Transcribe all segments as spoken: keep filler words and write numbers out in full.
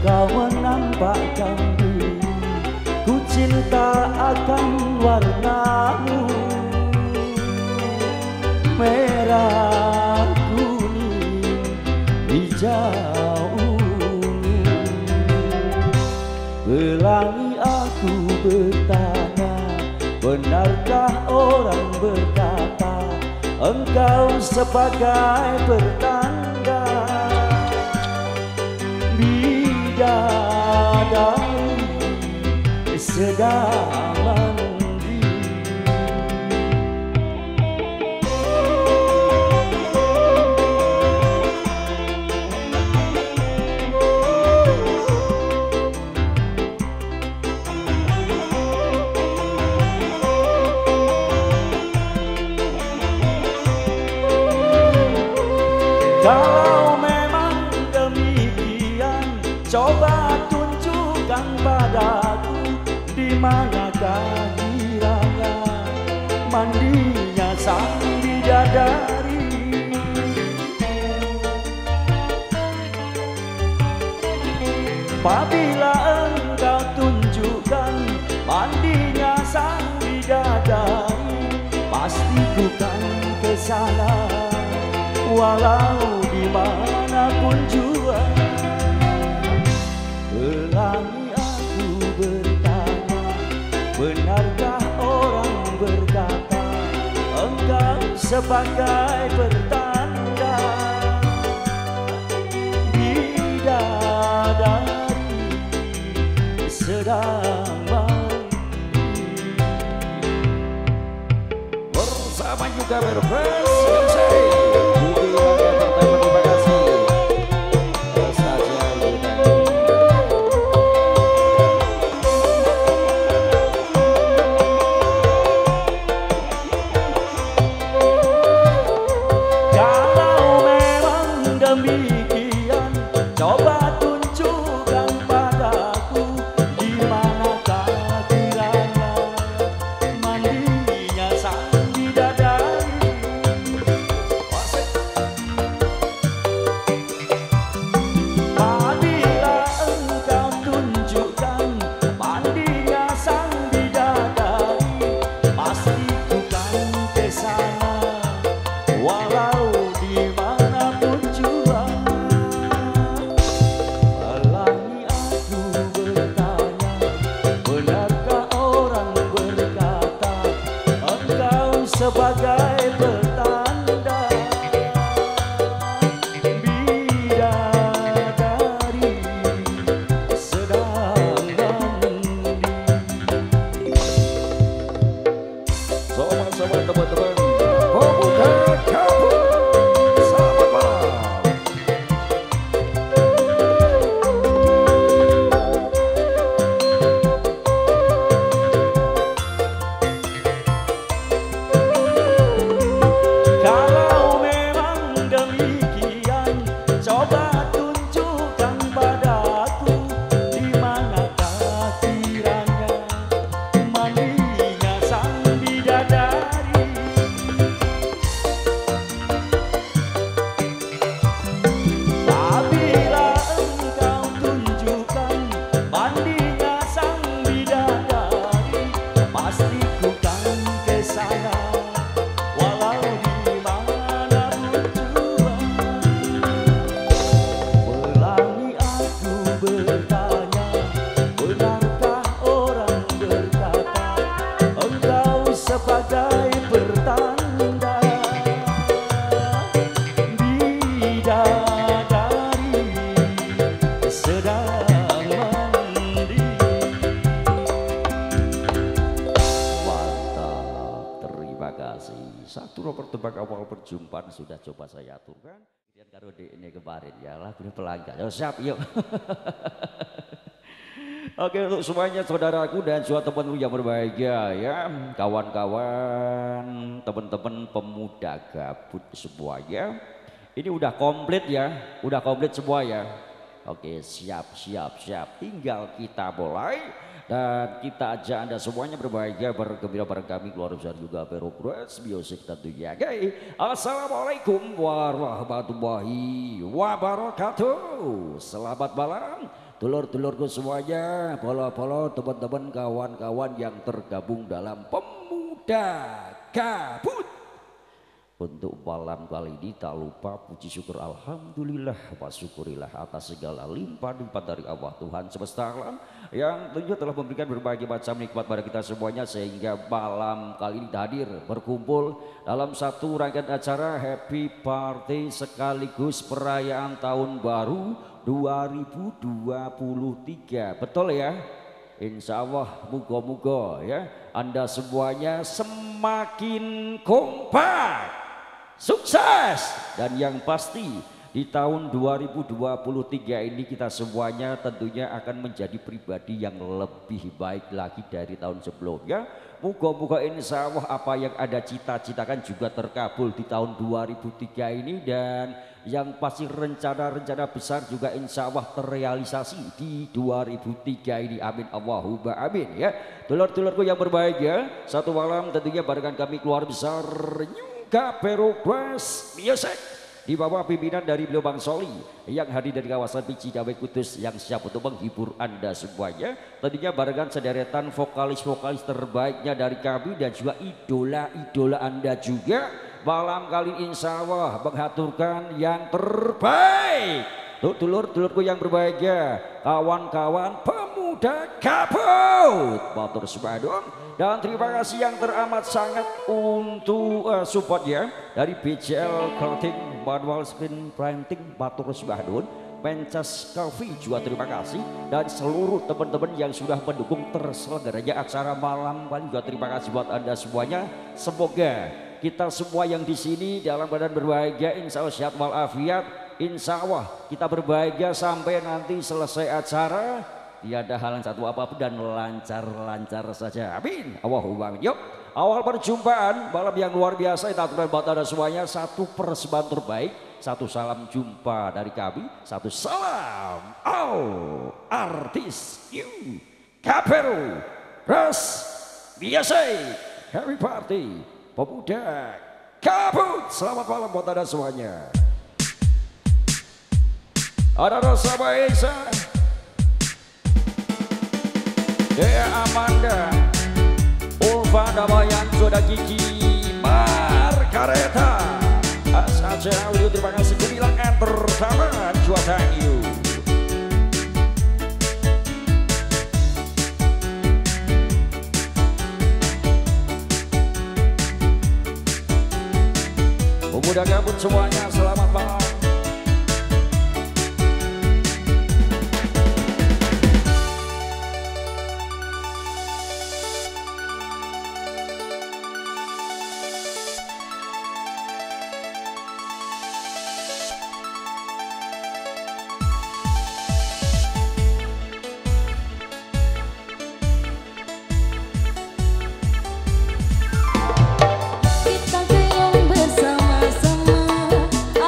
engkau menampakkan diri, ku cinta akan warnamu, merah kuning hijau ungu. Pelangi aku bertanya, benarkah orang berkata engkau sebagai pertanda bidadari sedang mandi. Kalau memang demikian, coba tunjukkan padaku di manakah kiranya mandinya sang bidadari. Apabila engkau tunjukkan mandinya sang bidadari, pasti ku kan kesana, walau dimanapun jua. Pelangi aku bertanya, benarkah orang berkata engkau sebagai pertanda bidadari sedang mandi. Bersama juga berpress yang saya Budi Raga Entertainment, terima kasih. Saja kalau memang demikian, coba tunjukkan padaku di manakah kiranya mandinya sang bidadari. Apabila engkau tunjukkan mandinya sang bidadari, pasti ku kan kesana, walau dimanapun jua. Pelangi aku bertanya, benarkah orang berkata engkau sebagai pertanda bidadari sedang mandi. sama-sama teman-teman pemuda kampung, selamat malam. Kalau memang demikian, coba tunjukkan padaku di manakah kiranya mandinya sang bidadari. Apabila engkau tunjukkan mandinya sang bidadari, pasti ku kan kesana, walau dimanapun jua. Pelangi aku bertanya, benarkah orang berkata engkau sebagai pertanda bidadari sedang mandi. Mantap, terima kasih. Satu nomor tebak awal perjumpaan sudah coba saya aturkan. Kemudian karo ini kemarin ya lagunya pelanggan. Yo siap yuk. Oke, untuk semuanya saudaraku dan semua teman-teman yang berbahagia ya, kawan-kawan, teman-teman pemuda gabut semuanya. Ini udah komplit ya, udah komplit semua ya. Oke, siap, siap, siap. Tinggal kita mulai. Dan kita ajak Anda semuanya berbahagia, bergembira bareng kami, keluarga besar juga Perogres Music tentunya. Oke, assalamualaikum warahmatullahi wabarakatuh. Selamat malam dulur-dulurku semuanya, polo-polo teman-teman kawan-kawan yang tergabung dalam Pemuda Gabut. Untuk malam kali ini tak lupa puji syukur alhamdulillah wa syukurilah atas segala limpah-limpah dari Allah Tuhan semesta alam yang tentunya telah memberikan berbagai macam nikmat pada kita semuanya, sehingga malam kali ini hadir berkumpul dalam satu rangkaian acara happy party sekaligus perayaan tahun baru dua ribu dua puluh tiga. Betul ya? Insya Allah muga-muga ya Anda semuanya semakin kompak, sukses, dan yang pasti di tahun dua ribu dua puluh tiga ini kita semuanya tentunya akan menjadi pribadi yang lebih baik lagi dari tahun sebelumnya. Moga-moga insya Allah apa yang ada cita-citakan juga terkabul di tahun dua ribu tiga ini, dan yang pasti rencana-rencana besar juga insya Allah terrealisasi di dua ribu tiga ini. Amin Allahumma amin ya. Dulur-dulurku yang berbahagia, satu malam tentunya barengan kami keluar besar Kapero Brass Music di bawah pimpinan dari beliau Bang Soli yang hadir dari kawasan Cicawe Kudus yang siap untuk menghibur Anda semuanya. Tentunya barengan sederetan vokalis-vokalis terbaiknya dari kami dan juga idola-idola Anda juga. Malam kali insya Allah mengaturkan yang terbaik. Tuh dulur-dulurku yang berbahagia, kawan-kawan Pemuda Gabut, Batur Subadon. Dan terima kasih yang teramat sangat untuk uh, supportnya dari B J L Clothing, Manual Screen Printing, Batur Subadon, Pencas Coffee juga terima kasih, dan seluruh teman-teman yang sudah mendukung terselenggaranya acara malam kali juga terima kasih buat Anda semuanya. Semoga kita semua yang di sini dalam badan berbahagia, insya Allah sehat walafiat, insya Allah kita berbahagia sampai nanti selesai acara. Tiada halang satu apapun dan lancar-lancar saja. Amin. Allahumma amin. Yuk, awal perjumpaan malam yang luar biasa kita aturkan buat Anda semuanya. Satu persembahan terbaik, satu salam jumpa dari kami, satu salam all artis you Kapero Brass Music Happy Party Pemuda Gabut. Selamat malam buat Anda semuanya. Ada Rosa Baeza, Dea Amanda, Ulfa Damayan, Joda Gigi, Margareta, Asaja Audio, terima kasih Gemilang Entertainment, Jua Thank you. Pemuda Gabut semuanya selamat malam. Kita goyang bersama-sama,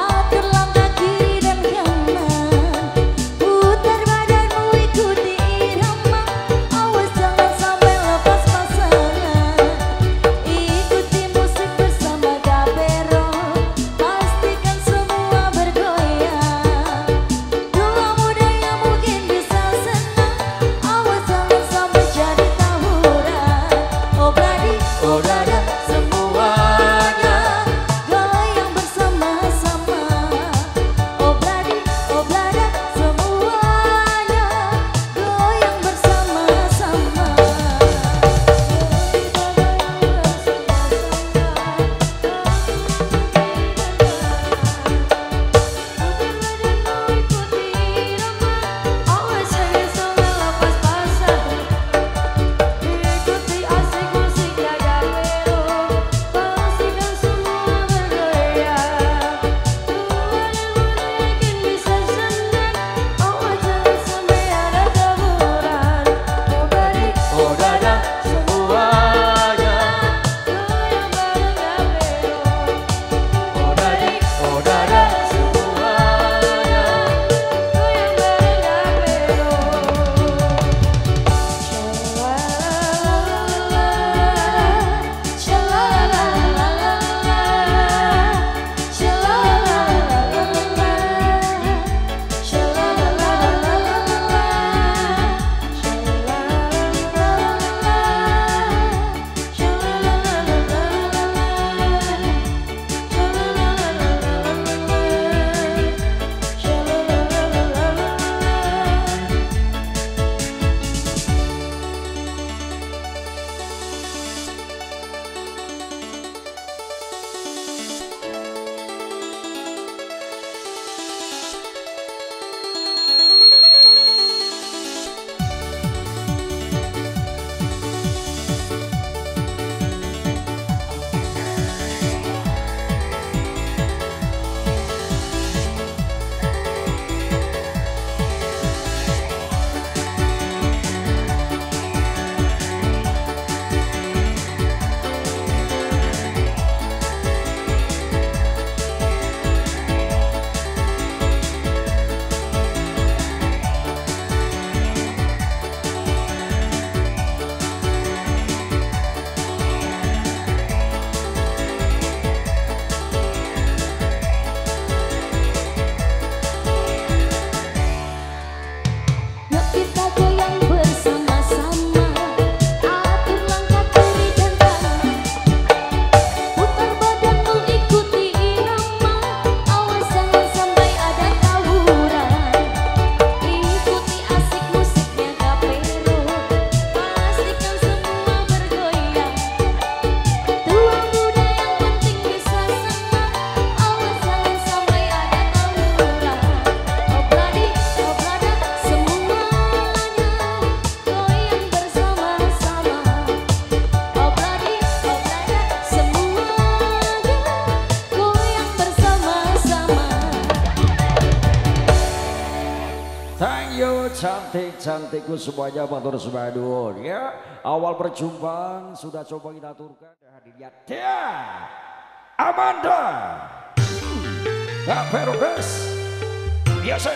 Thank you cantik-cantikku semuanya matur sembah ya. Awal perjumpaan sudah coba kita aturkan dan dilihat dia Amanda Gak Progress biasa.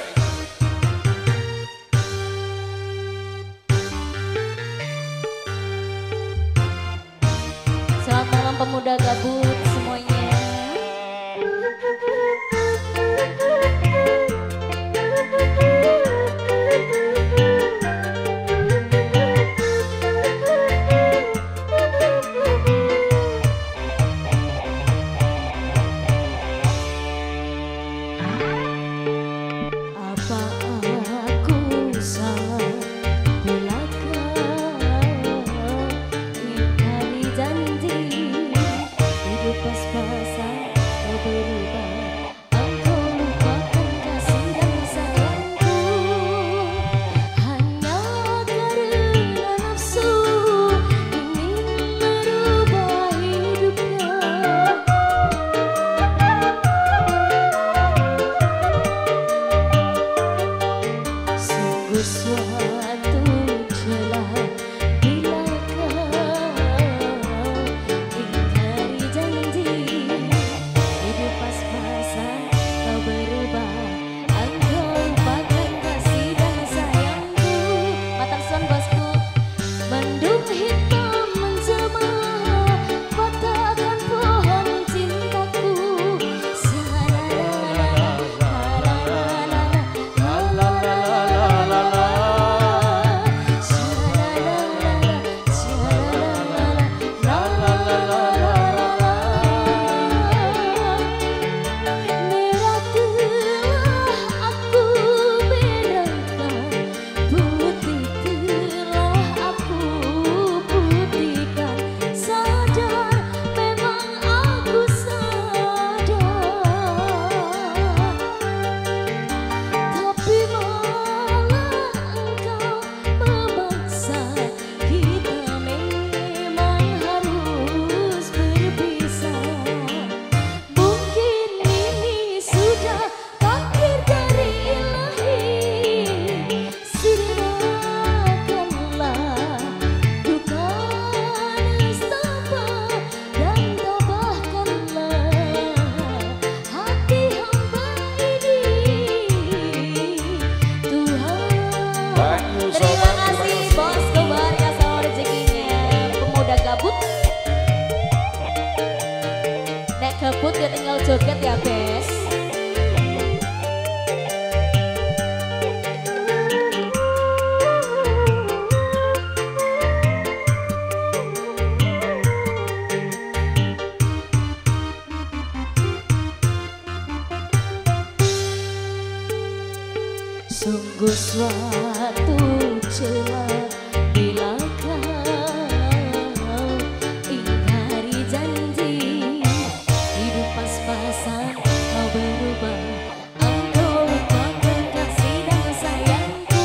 Selamat malam pemuda gabut semuanya. Gabut ya tinggal joget ya Bes. Sungguh suatu celah bila kau ingkari janji. Pas-pasan kau berubah, engkau lupakan kasih dan sayangku.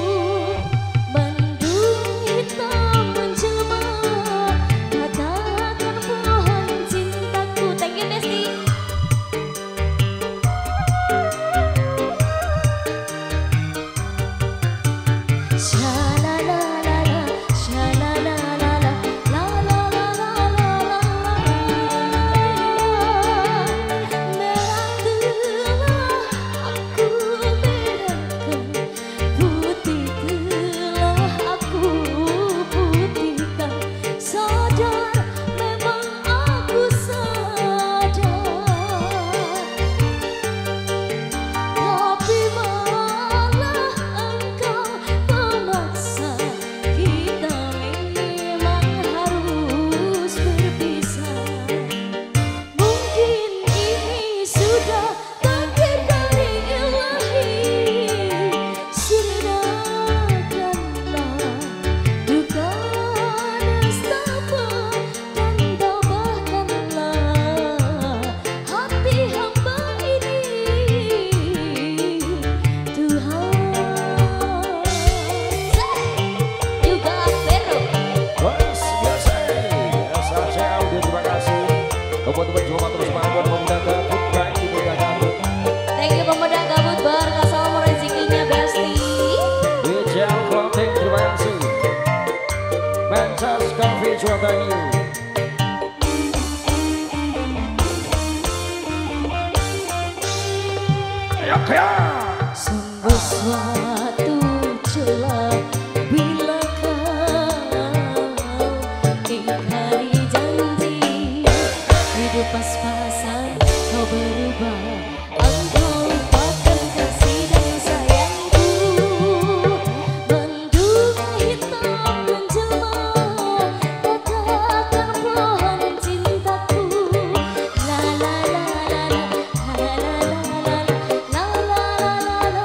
Mendung hitam menjelma, katakan pohon cintaku. Thank you Besti. Shalala thank you. Ya, ya. Sungguh suatu celah bila kau ingkari janji, hidup pas-pasan kau berubah, engkau lupakan kasih dan sayangku. Mendung hitam menjelma, katakan pohon cintaku. La la la la la, la la la la la.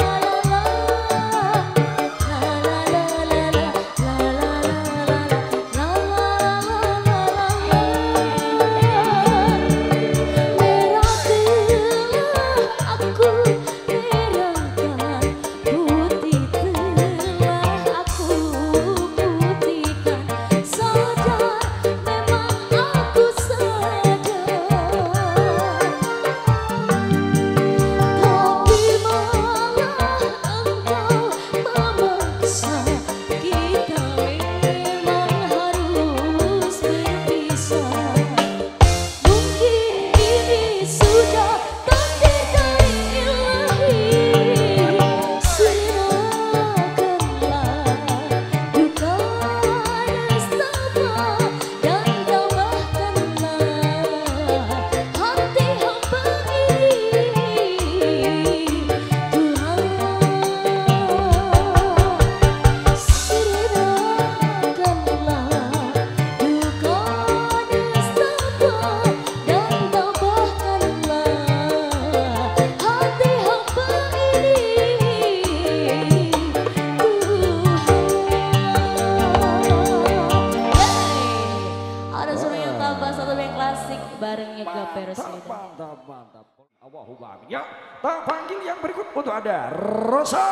Barengnya Gaper Mantap, mantap, mantap. Allahumma amin. Ya, tak panggil yang berikut untuk ada Rosa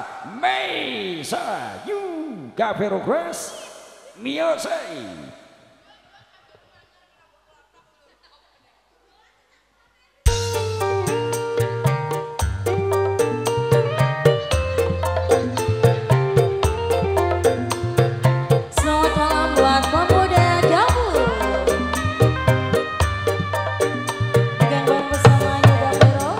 Meisa You Gavero Grace Miosei. Selamat malam buat pemuda Gabul. Pegang bareng bersama Yoga Vero.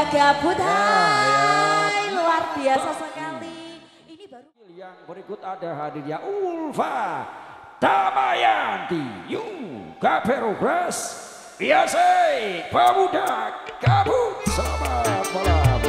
Gabut, hai, luar biasa sekali. Ini baru yang berikut ada hadirnya Ulfa Damayanti, Yu Gaperogras, biasa pemuda Gabut. Selamat malam.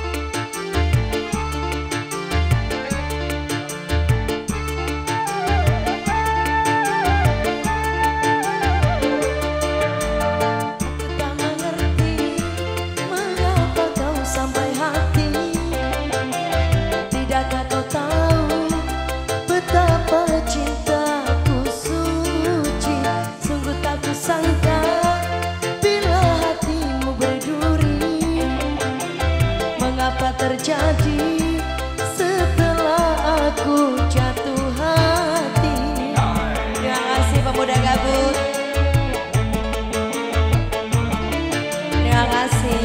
tak mengerti mengapa kau sampai hati. Tidakkah kau tahu betapa cintaku suci. Sungguh tak kusangka bila hatimu berduri. Mengapa terjadi setelah aku jatuh hati. Terima kasih pemuda Gabut. Terima kasih.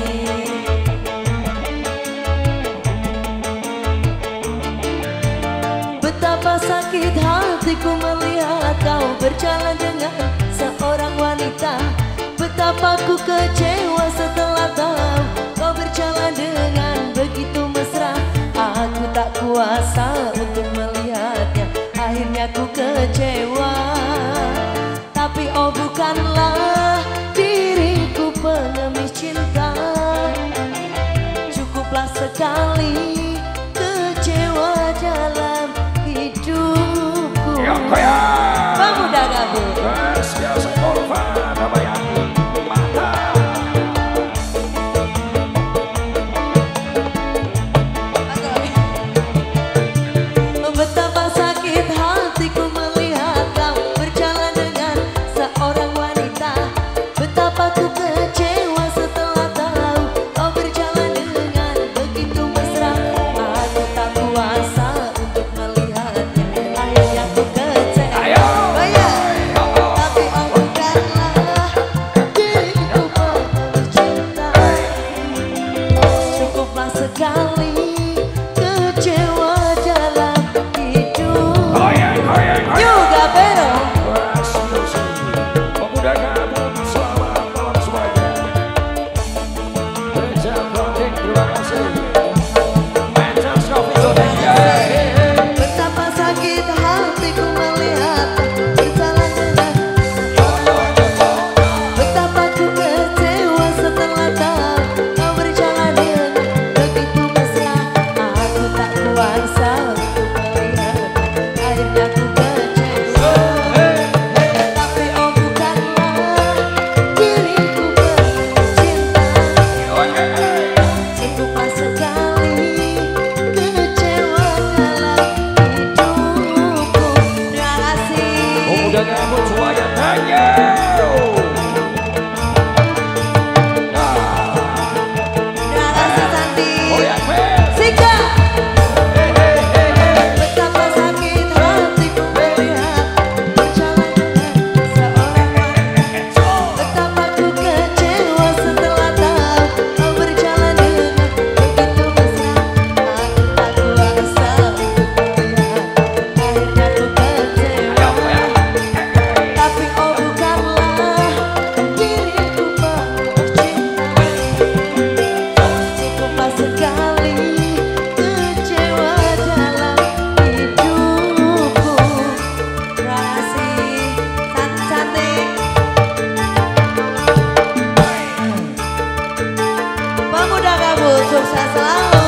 Betapa sakit hatiku melihat kau berjalan dengan seorang wanita. Betapa ku kecewa setelah tahu kau berjalan dengan begitu mesra. Aku tak kuasa untuk melihatnya, akhirnya ku kecewa. Tapi oh bukanlah diriku pengemis cinta. Cukuplah sekali kecewa dalam hidupku. Pemuda Gabut. Biasa Ulfa Damayanti, mantap. Betapa sakit hatiku melihat kau berjalan dengan seorang wanita. Betapa ku kecewa setelah tahu kau berjalan dengan begitu mesra. Aku tak kuasa untuk melihatnya, akhirnya ku kecewa. Bayar. Tapi oh bukanlah diriku penuh cinta. Cukuplah sekali kecewa dalam hidup. Juga Pero. Pemuda Gabut, selamat malam semuanya. Reza Bronding, terima kasih. Manchester Coffee Indonesia. Betapa sakit hatiku melihat berjalan dengan. Betapa ku kecewa setelah tahu kau berjalan dengan begitu mesra. Aku tak kuasa untuk melihat, akhirnya ku kecewa. Tapi oh bukanlah diriku penuh cinta. Cukuplah sekali kecewa dalam hidupku. Terima kasih. Pemuda Gabut semuanya tanya. Terima kasih Santi. Goyang band. Sika. Betapa sakit hatiku melihat berjalan dengan seorang wanita. Betapa ku kecewa setelah tahu kau berjalan dengan begitu mesra. Aku tak kuasa untuk melihat, akhirnya ku kecewa. Tapi oh bukanlah diriku penuh cinta. Cukuplah sekali kecewa dalam hidupku. Terima kasih cantik-cantik. Pemuda Gabut sukses selalu.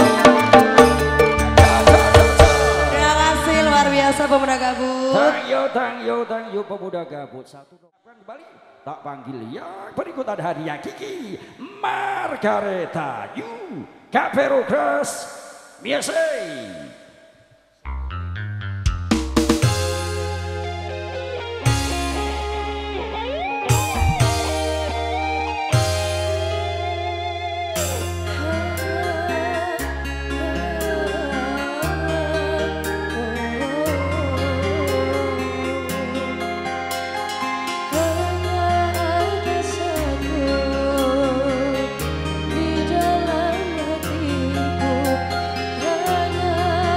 Terima kasih luar biasa Pemuda Gabut. Tang yo, tang yo, tang yo, Pemuda Gabut. Satu doakan kembali. Tak panggil yang berikut ada hadiah Kiki Margareta, Yu Gaperogras, biasa. Di dalam hatiku hanya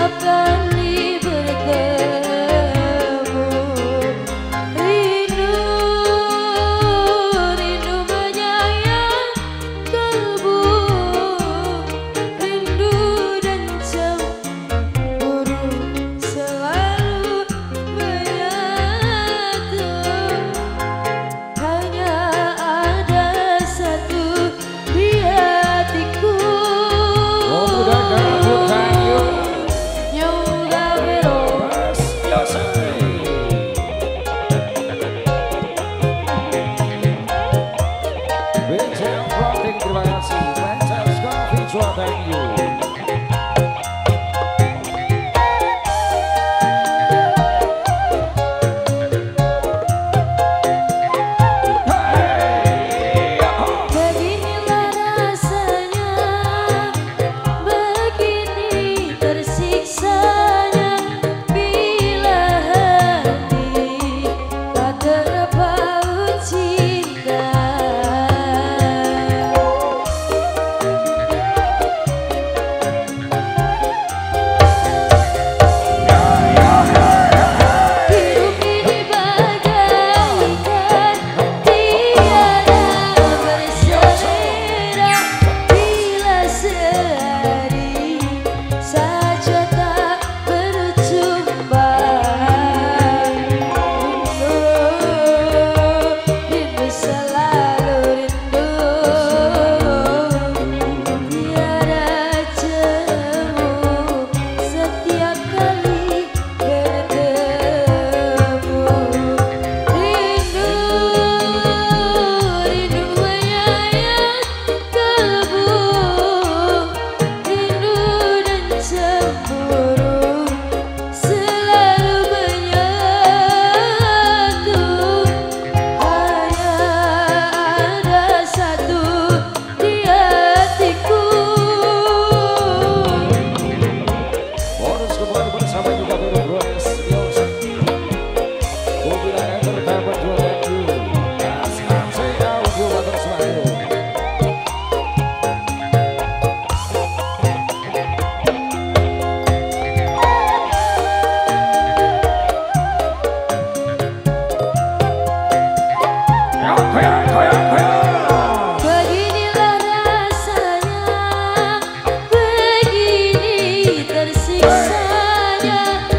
Tersiksanya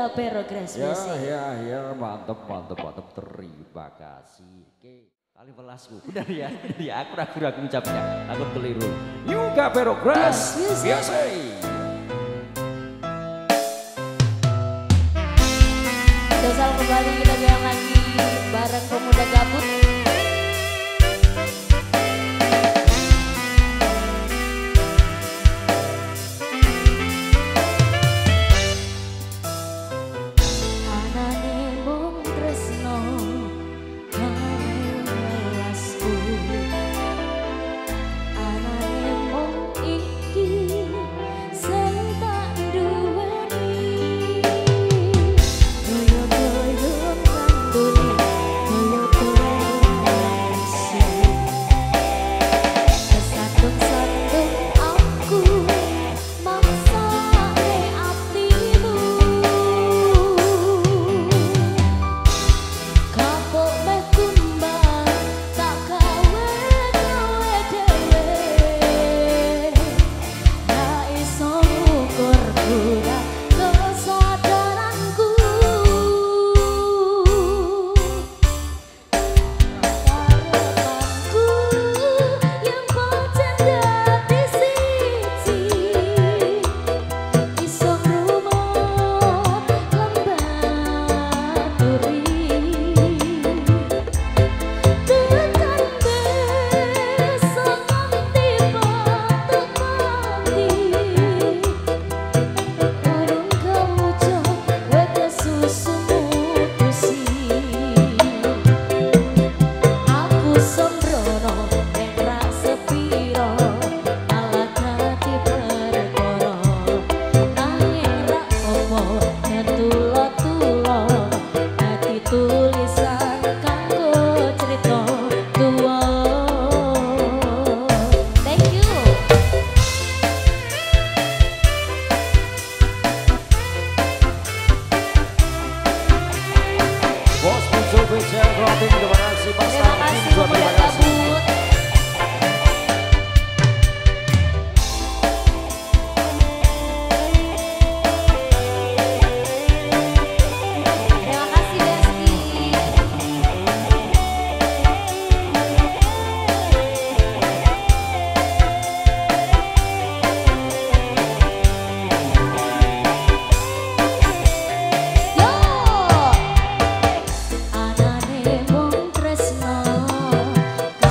Yuga Perogres Ya, Music. ya, ya, mantap, mantap, mantap. Terima kasih. Oke, kali belasku. Benar ya, benar ya. Aku ragu-ragu ucapnya, takut keliru. Yuga Perogres Music. biasa. Dosal kembali kita goyang lagi bareng pemuda gabut. Anane mung tresno halasku, anane mung iki sing tak duweni. Doyo-doyo kandune, doyo-doyo nangisi. Sandung-sandung aku mangsane atimu. Kapok meh kumbang tak gawe gawe dhewe. Ra iso ngukur kurang kesadaranku. Harapanku yang pancen dadi siji, iso rumah lembat duri. Tekan besok nganti batuk mati. Urung kawuja wete susu mutusi. Aku sembrono nek ra sepiro malah dadi perkara. Nanging ra apa ngetula-tula dadi tulisan kanggo crita tuwa. Thank you. Bos muncul Bicel Clothing, terima kasih Mas Terima Tardim kasih juga pemuda terima kasih. gabut. Terima kasih Besti. Yo, anane mung tresno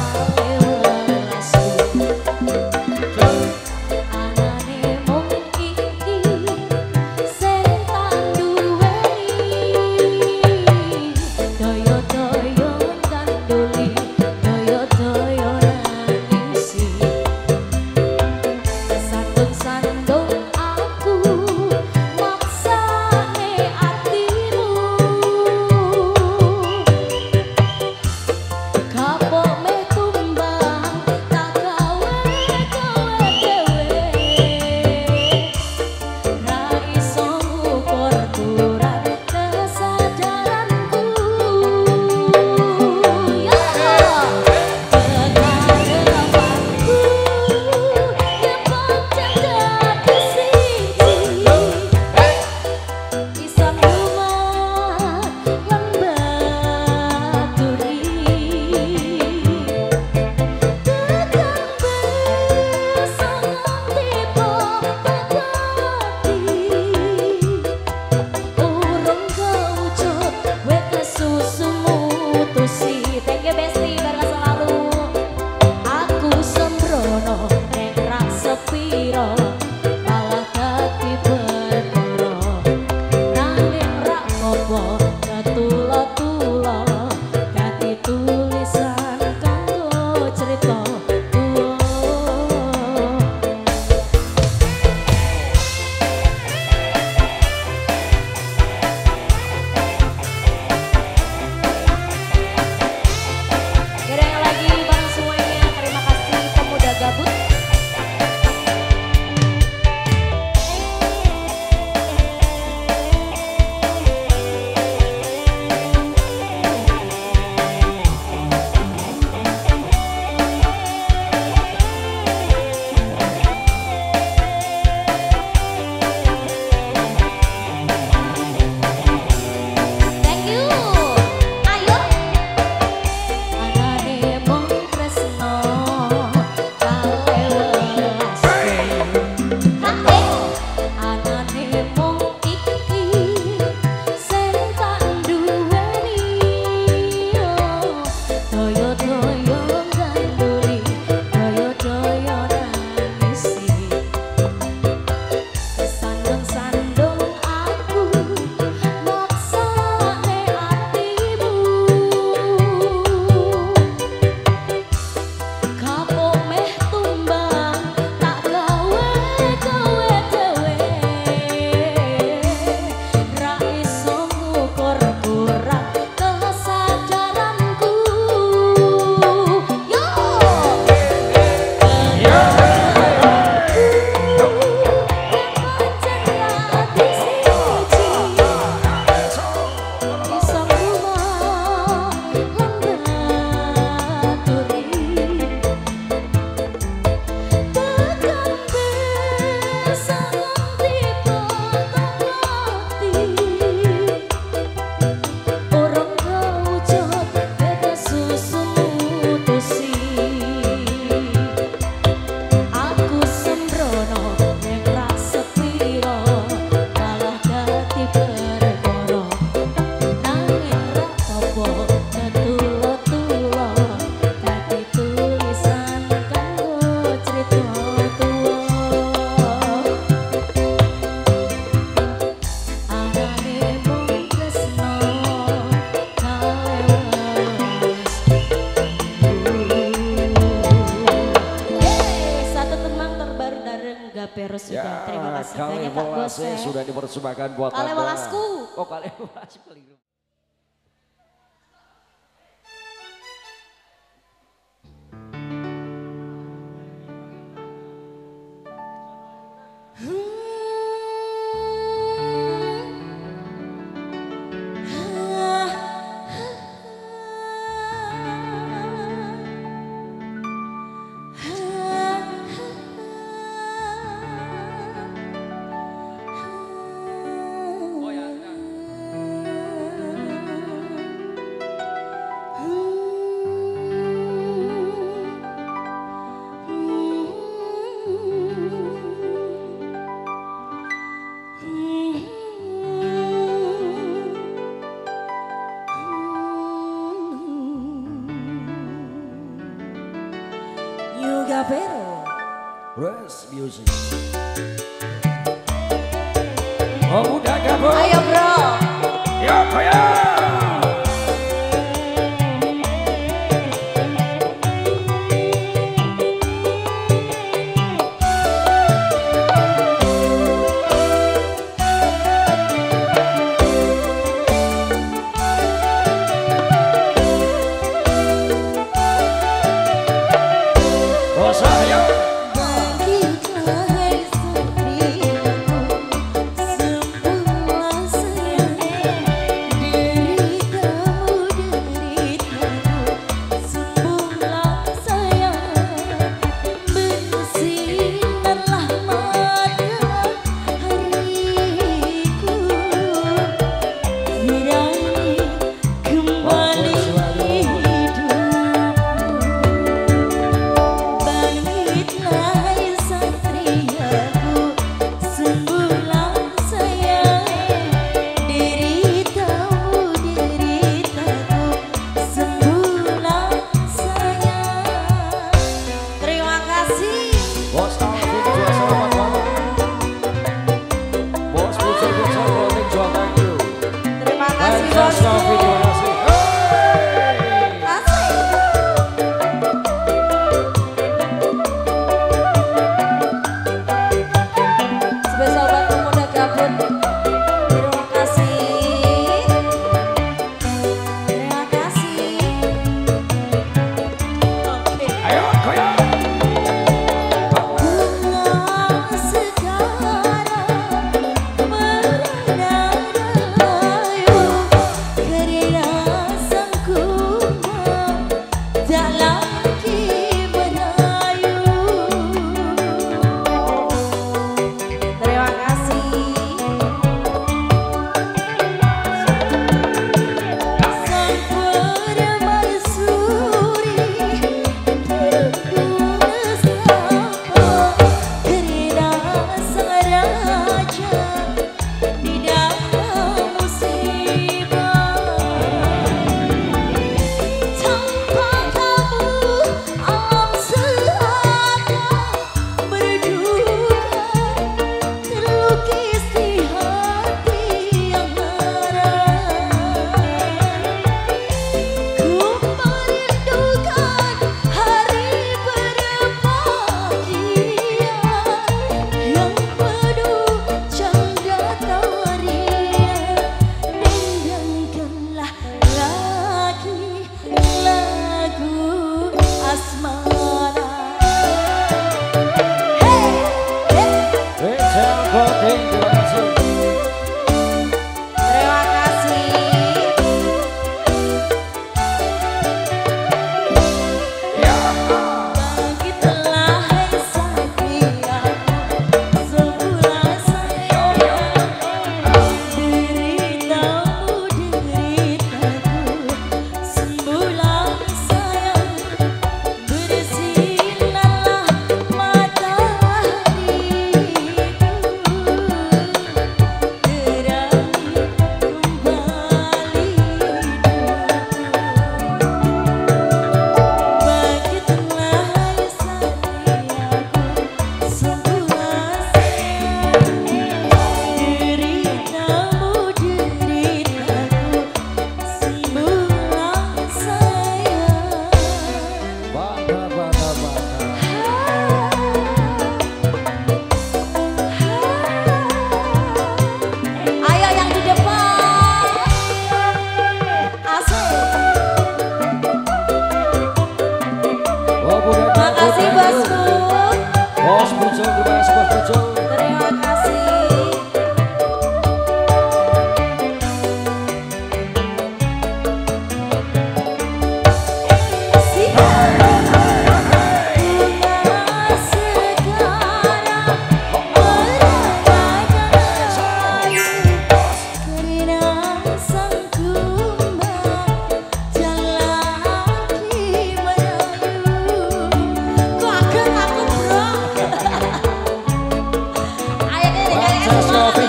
kali bolasnya sudah dipersembahkan buat Kali Anda. bolasku. Oh kali bolasku keliru. Yoga Vero. Rest Music. Oh udah gabung. Ayo bro. Ya kayak.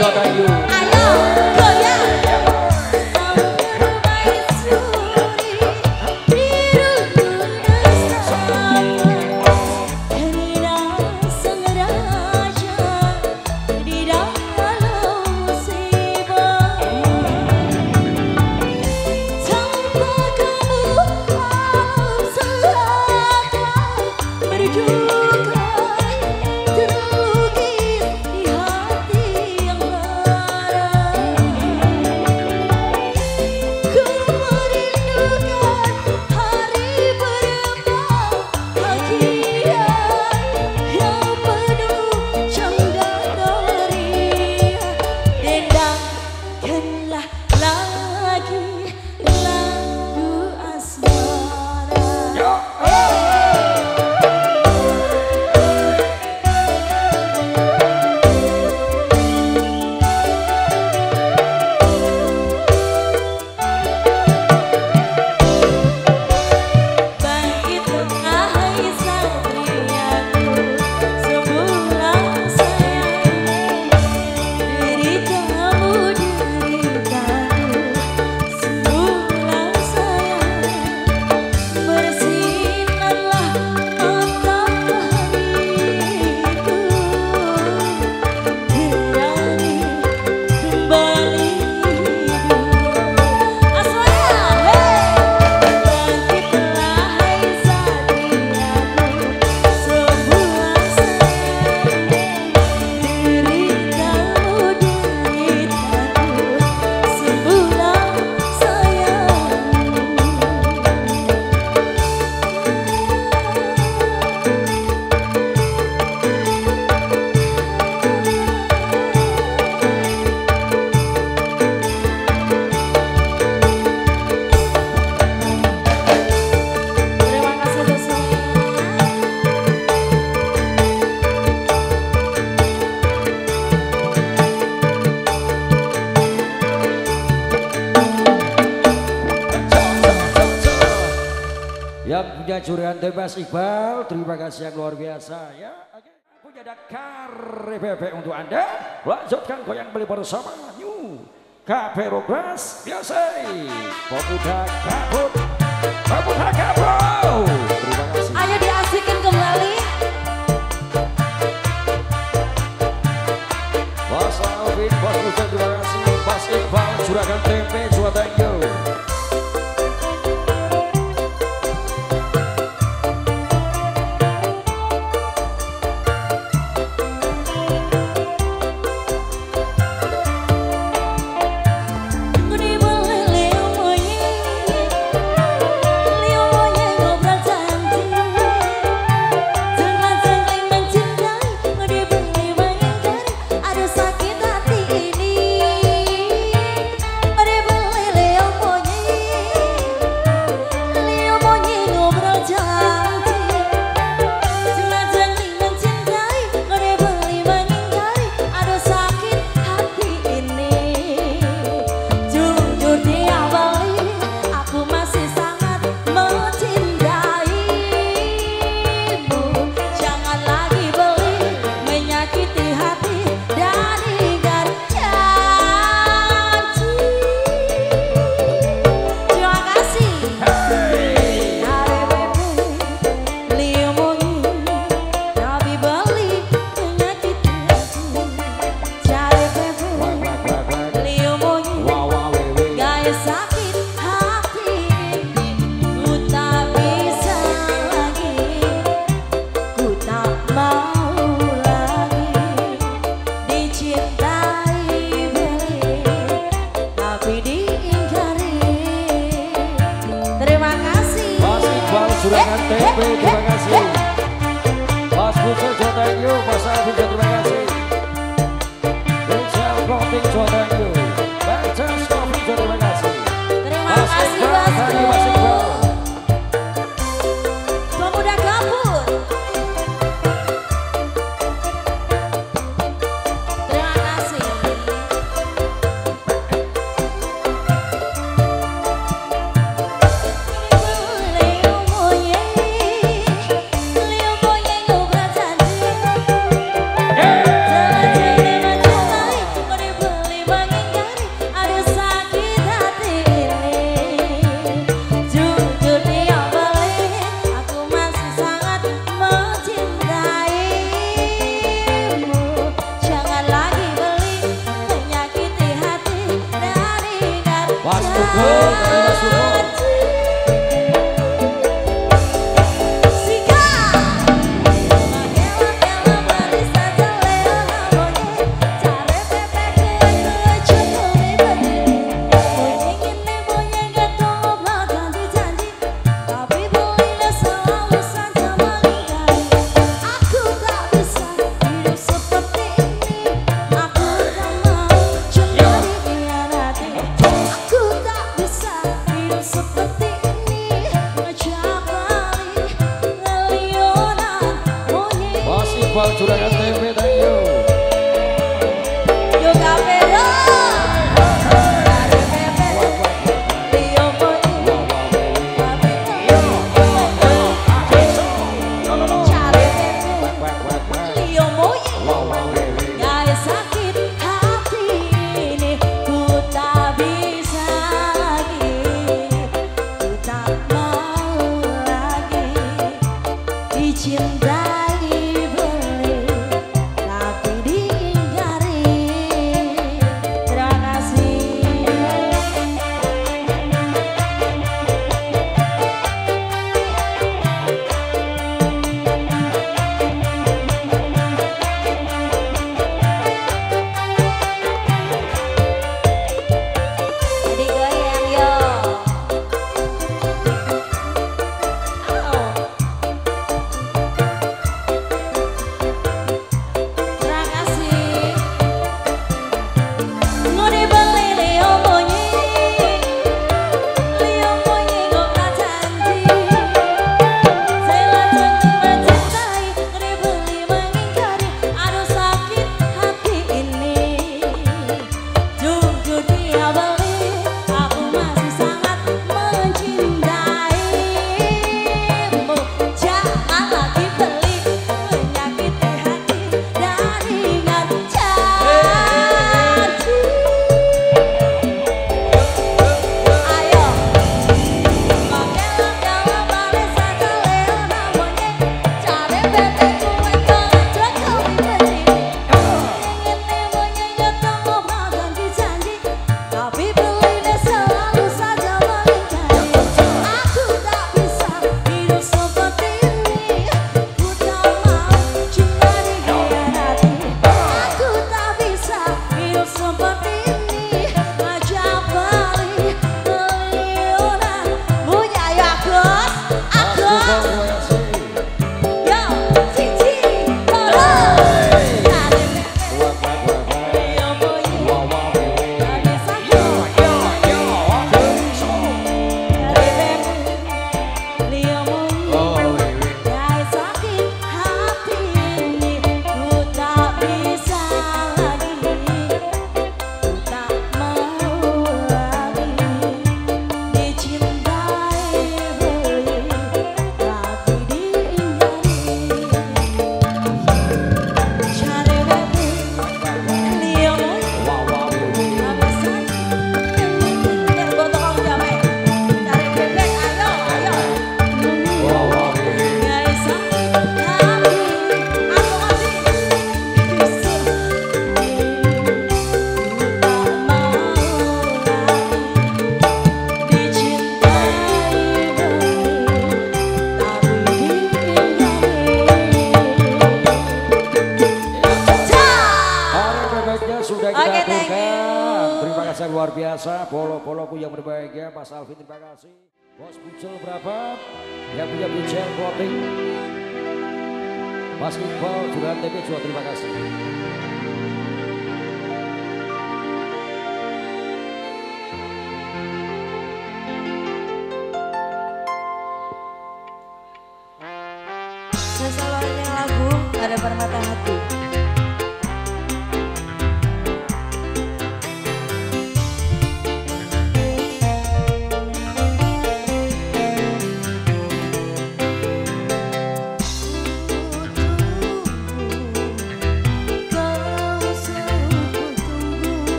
Jawa Tengah. Ayo, goyang. Yang punya curian Mas Iqbal, terima kasih yang luar biasa ya. Oke, punya Dakar P P untuk Anda. Lanjutkan goyang beli bersama New K P Rogras biasa. Pemuda kabut, pemuda kabut. Terima kasih. Ayo diasikin kembali. Mas Alvin, Mas Hujan, terima kasih. Mas Iqbal, Juragan Tempe, Jawa Tengah. Juragan Tempe, terima kasih. Mas Buset, Jawa Tengah, Mas Alvin, terima kasih. Michelle Clothing, Jawa Tengah, Baca Coffee, terima kasih. Terima kasih Bosku. Mas Iqbal. Pemuda Gabut. Terima kasih. Mas Pukul, dari Mas Pukul. Iqbal Juragan T V, thank you. Yo Kapero. Luar biasa, polo-poloku yang berbahagia, Mas Alvin terima kasih. Bos Bucel berapa? Yang punya Bucel clothing. Mas Iqbal Juragan T V juga terima kasih. Saya selalu nyanyi lagu Ada Permata Hati.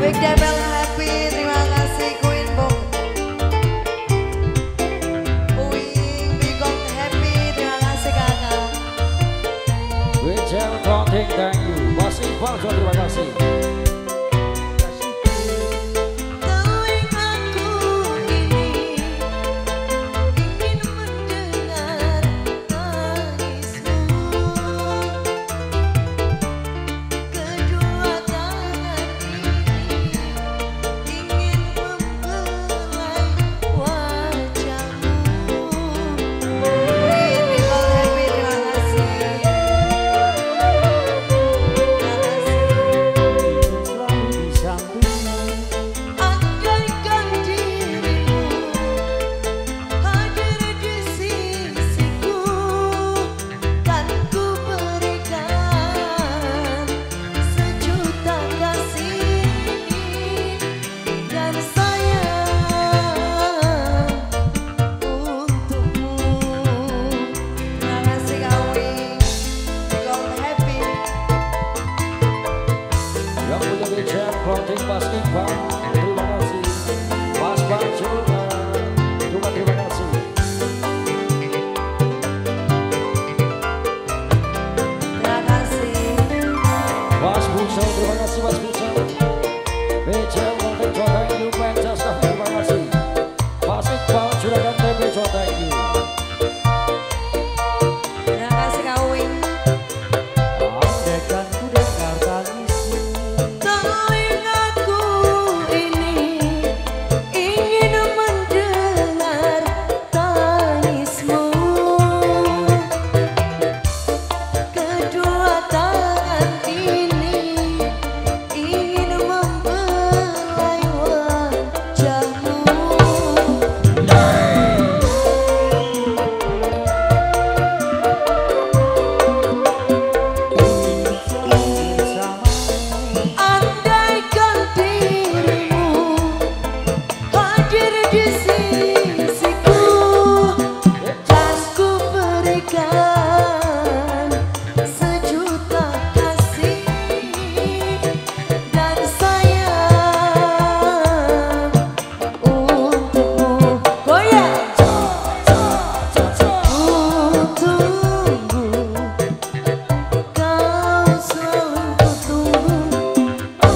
Big Devil Happy, terima kasih Queen Book. Uing Big Gold Happy, terima kasih kakak. Wijel Clothing, thank you. Mas Iqbal juga terima kasih. Teling aku ini ingin mendengar tangismu. Kedua tangan ini ingin membelai wajahmu. Wih, People Happy, terima kasih. Terima kasih. Selalu di sampingmu. Andaikan dirimu hadir di sisiku, kan ku berikan sejuta kasih dan sayang untukmu. Terima kasih Kawin, Gold Happy. Yang punya Wijel Clothing, Mas Iqbal, terima kasih. Mas Bang juga, juga terima kasih. Terima kasih. Mas Busel, terima kasih Mas Busel. Wijel Clothing, juga thank you. Manchester, terima kasih. Mas Iqbal, Juragan T V, juga thank you. Terima kasih Kawin. Andaikan ku dengar tangismu. Telingaku ini ingin mendengar tangismu. Kedua tangan ini ingin membelai wajahmu. Andaikan dirimu hadir di sisiku, kan ku berikan sejuta kasih dan sayang untukmu. Goyang untukmu, kau selalu kutunggu.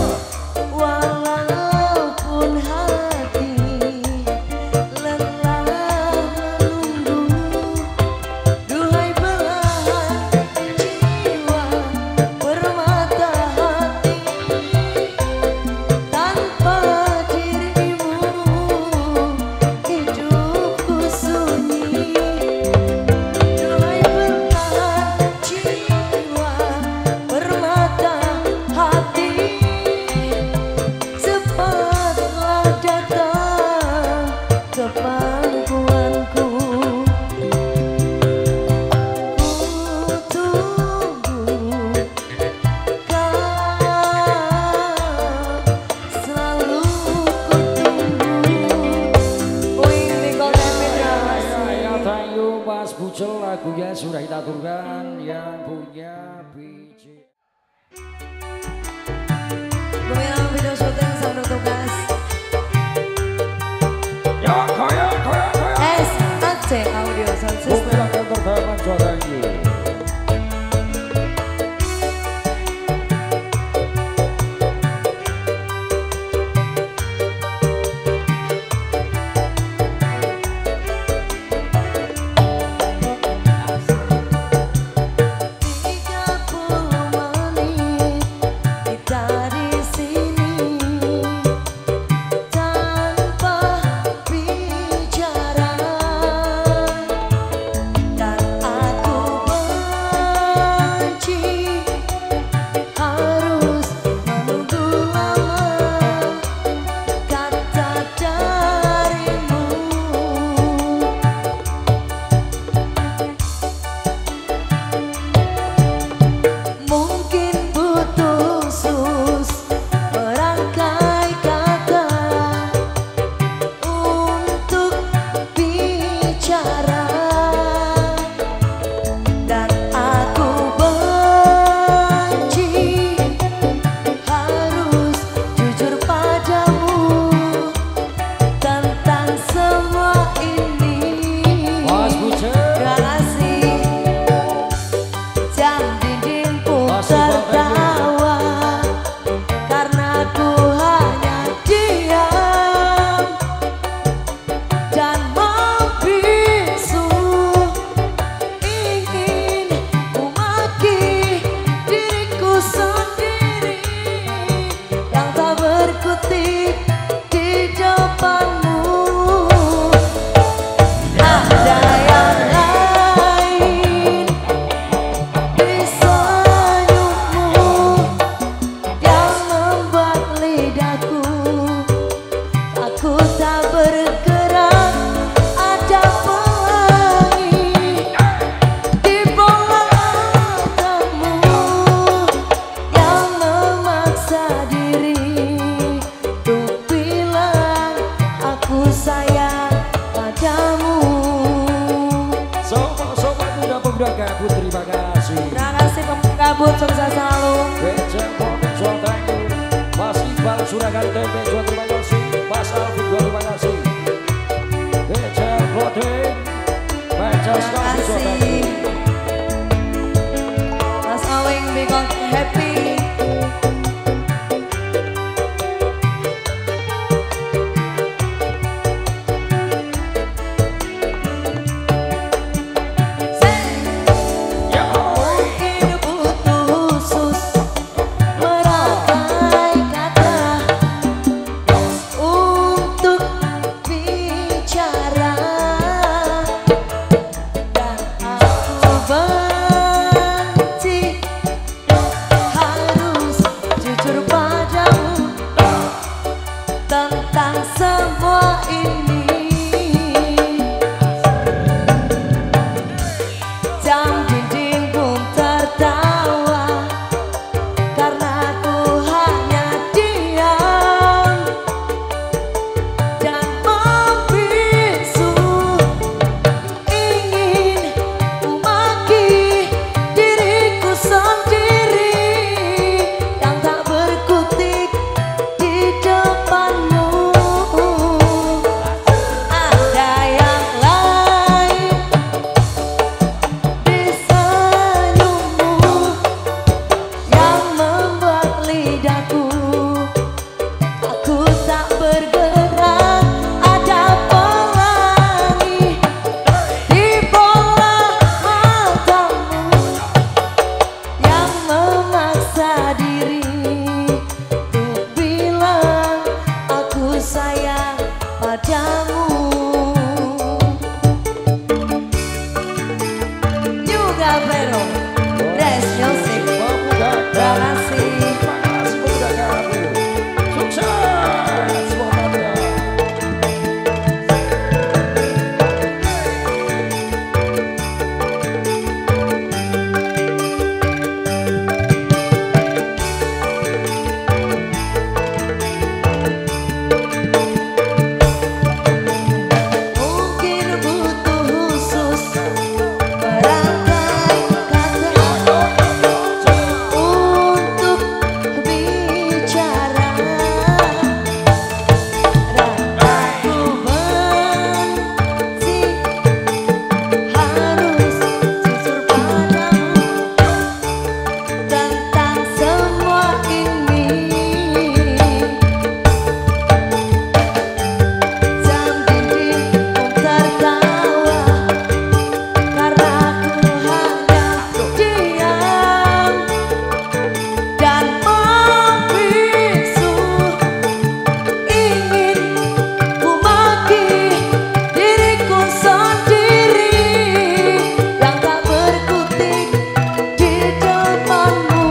Walaupun hati lelah menunggu, duhai belahan jiwa permata hati, tanpa dirimu hidupku sunyi. Duhai belahan jiwa permata hati, cepatlah datang ke pangkuanku. Ku tunggu kau, selalu ku tunggu. Uing Bigol Happy, terima kasih. Ya, thank you Mas Bucel, lagunya sudah kita aturkan yang punya B J. Gemilang video syuting Sound Tugas Ya, kaya, kaya, kaya. S A C Audio Sound System. Bukan Entertainment, juga thank you. Tiga puluh Bud, sukses selalu. Becek Production, thank you. Mas Iqbal Suragan Tempe, juga terima kasih. Mas Alvin, juga terima kasih. Becek Clothing, Becek Terima Coffee Shop, thank kasih. you. Mas Awing, Big On Happy. Mungkin butuh khusus merangkai kata untuk bicara, dan aku benci harus jujur padamu tentang semua ini. Jam dinding pun tertawa karena ku hanya diam dan membisu. Ingin ku maki diriku sendiri yang tak berkutik di depanmu. Ada yang lain di senyummu yang membuat lidahku, aku tak bergerak. Ada pelangi di bola matamu yang memaksa diri untuk bilang aku sayang padamu. Juga Vero, Res Music. Terima kasih. Terima kasih pemuda kamu. Sukses semuanya. Mungkin butuh khusus merangkai kata untuk bicara, dan aku benci harus jujur padamu tentang semua ini. Jam dinding pun tertawa karena aku hanya diam dan membisu. Ingin ku maki diriku sendiri yang tak berkutik di depanmu.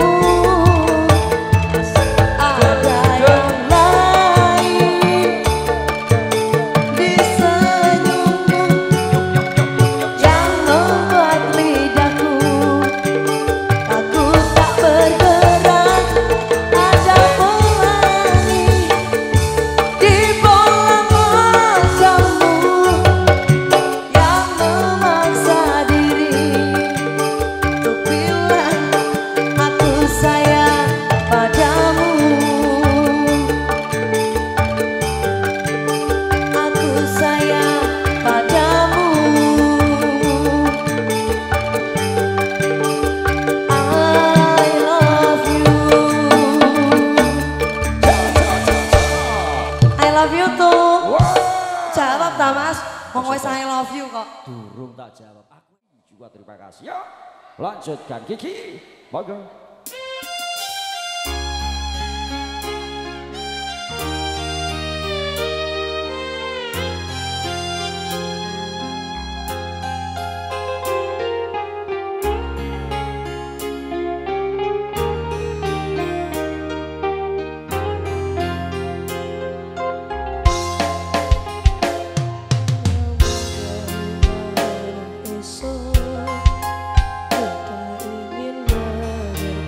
Ada yang lain di senyummu yang membuat lidahku, aku tak bergerak. Ada pelangi di bola matamu yang memaksa diri untuk bilang aku sayang padamu. Aku sayang padamu. I love you. I love you tuh. Jawab ta Mas, wong wis I love you kok. Durung tak jawab. Aku juga terima kasih ya. Lanjutkan Kiki. Monggo. Esok kita ingin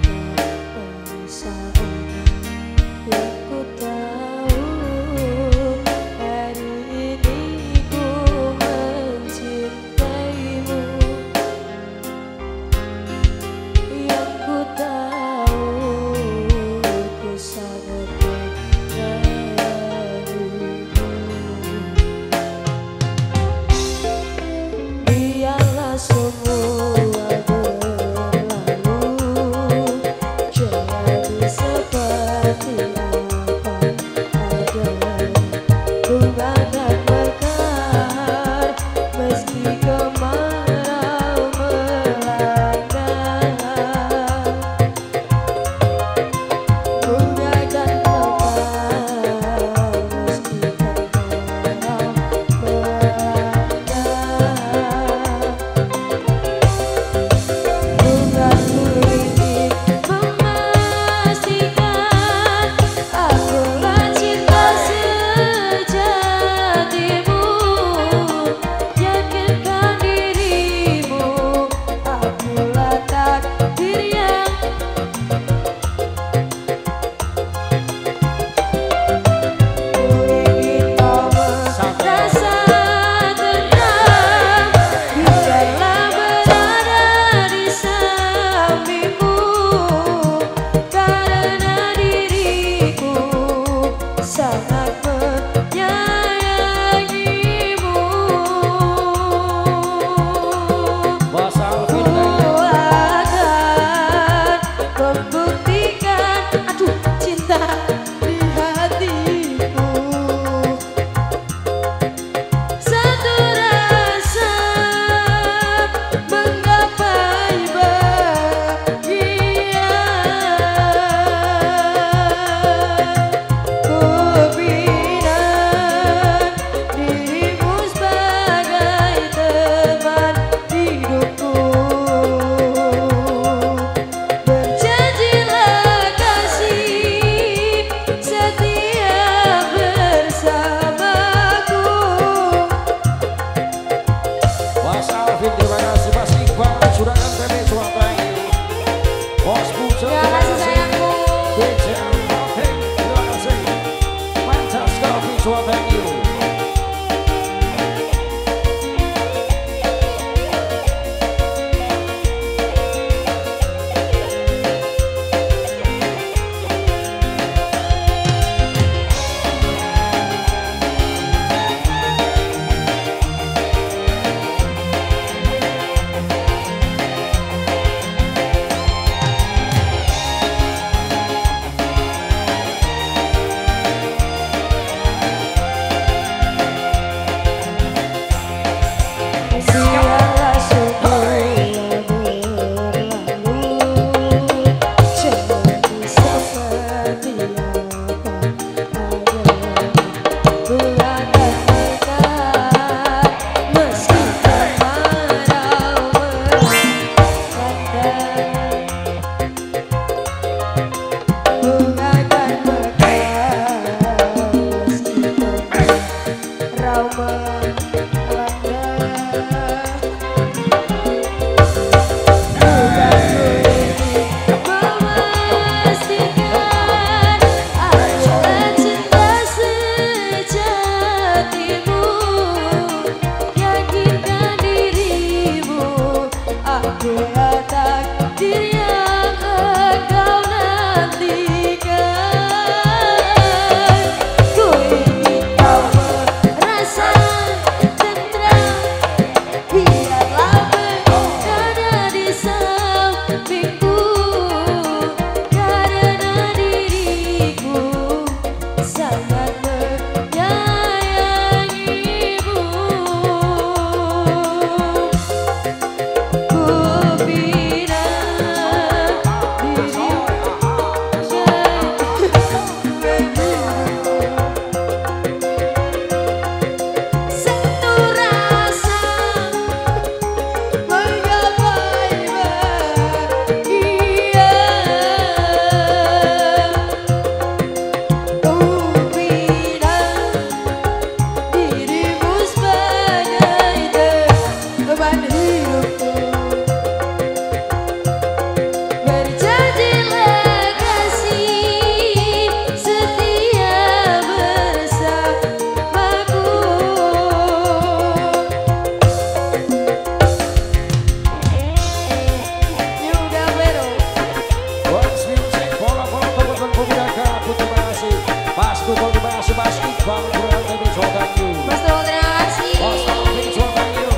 Bang Joel, thank you, thank you. Mas Tol, terima kasih. Bos Taufik, thank you.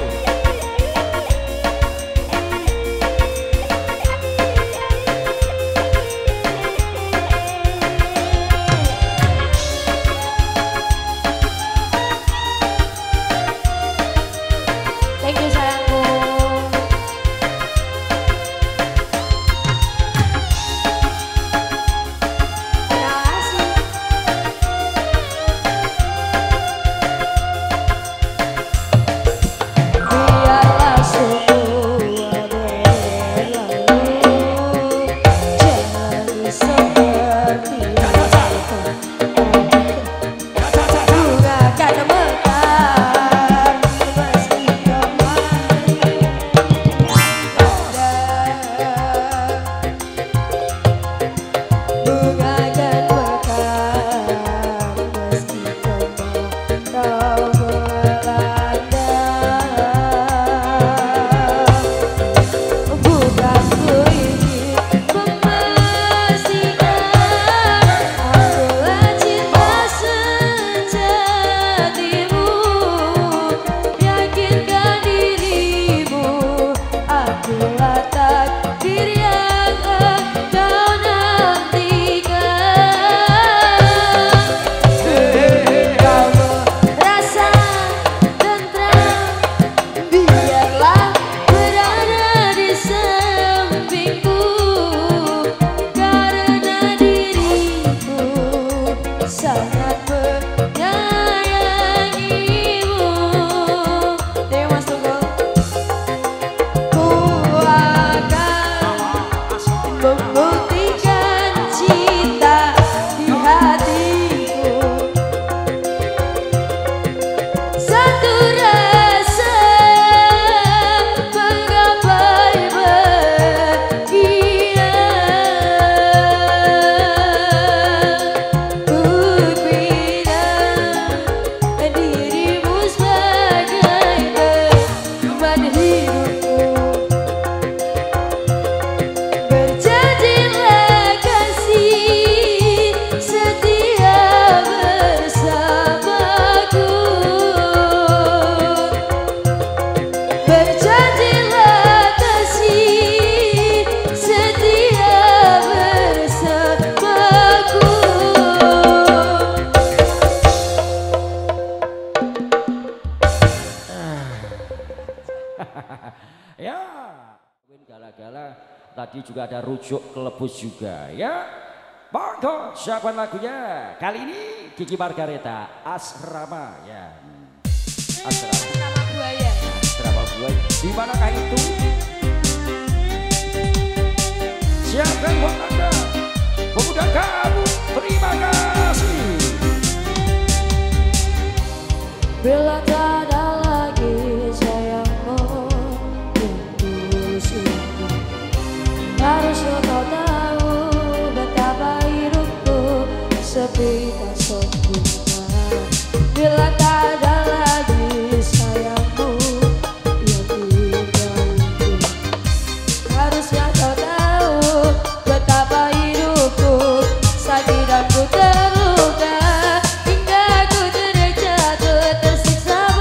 Thank you sayangku. Terima kasih. Biarlah semua berlalu, jalani seperti bunga akan mekar meski kemarin ada. Bunga akan mekar meski kemarau melanda. Bukanku ini memastikan akulah cinta sejatimu. Yakinkan dirimu, akulah takdir yang engkau nantikan. Kau merasa tentram, biarlah berada di sampingku, karena diriku sangat menyayangimu. Terima Mas Tunggal. Ku akan membuktikan cinta di hatiku. Satu rasa menggapai bahagia. Ku bina dirimu sebagai teman hidupku. Berjanjilah kasih setia bersamaku. Berjanjilah kasih setia bersamaku. Ya, gala-gala tadi juga ada rujuk kelebus juga ya. Monggo siapkan lagunya. Kali ini Kiki Margareta Asrama ya. Hmm. Asrama. Sama buaya. Asrama buaya. Di manakah itu? Siapkan buat Anda. Pemuda kamu, terima kasih. Bila tak ada lagi sayangmu yang tulus ini, harusnya kau tahu betapa hidupku sepi tak sempurna. Bila tak ada lagi sayangmu yang indah itu, harusnya kau tahu betapa hidupku sakit dan ku terluka, hingga ku terjatuh tersiksa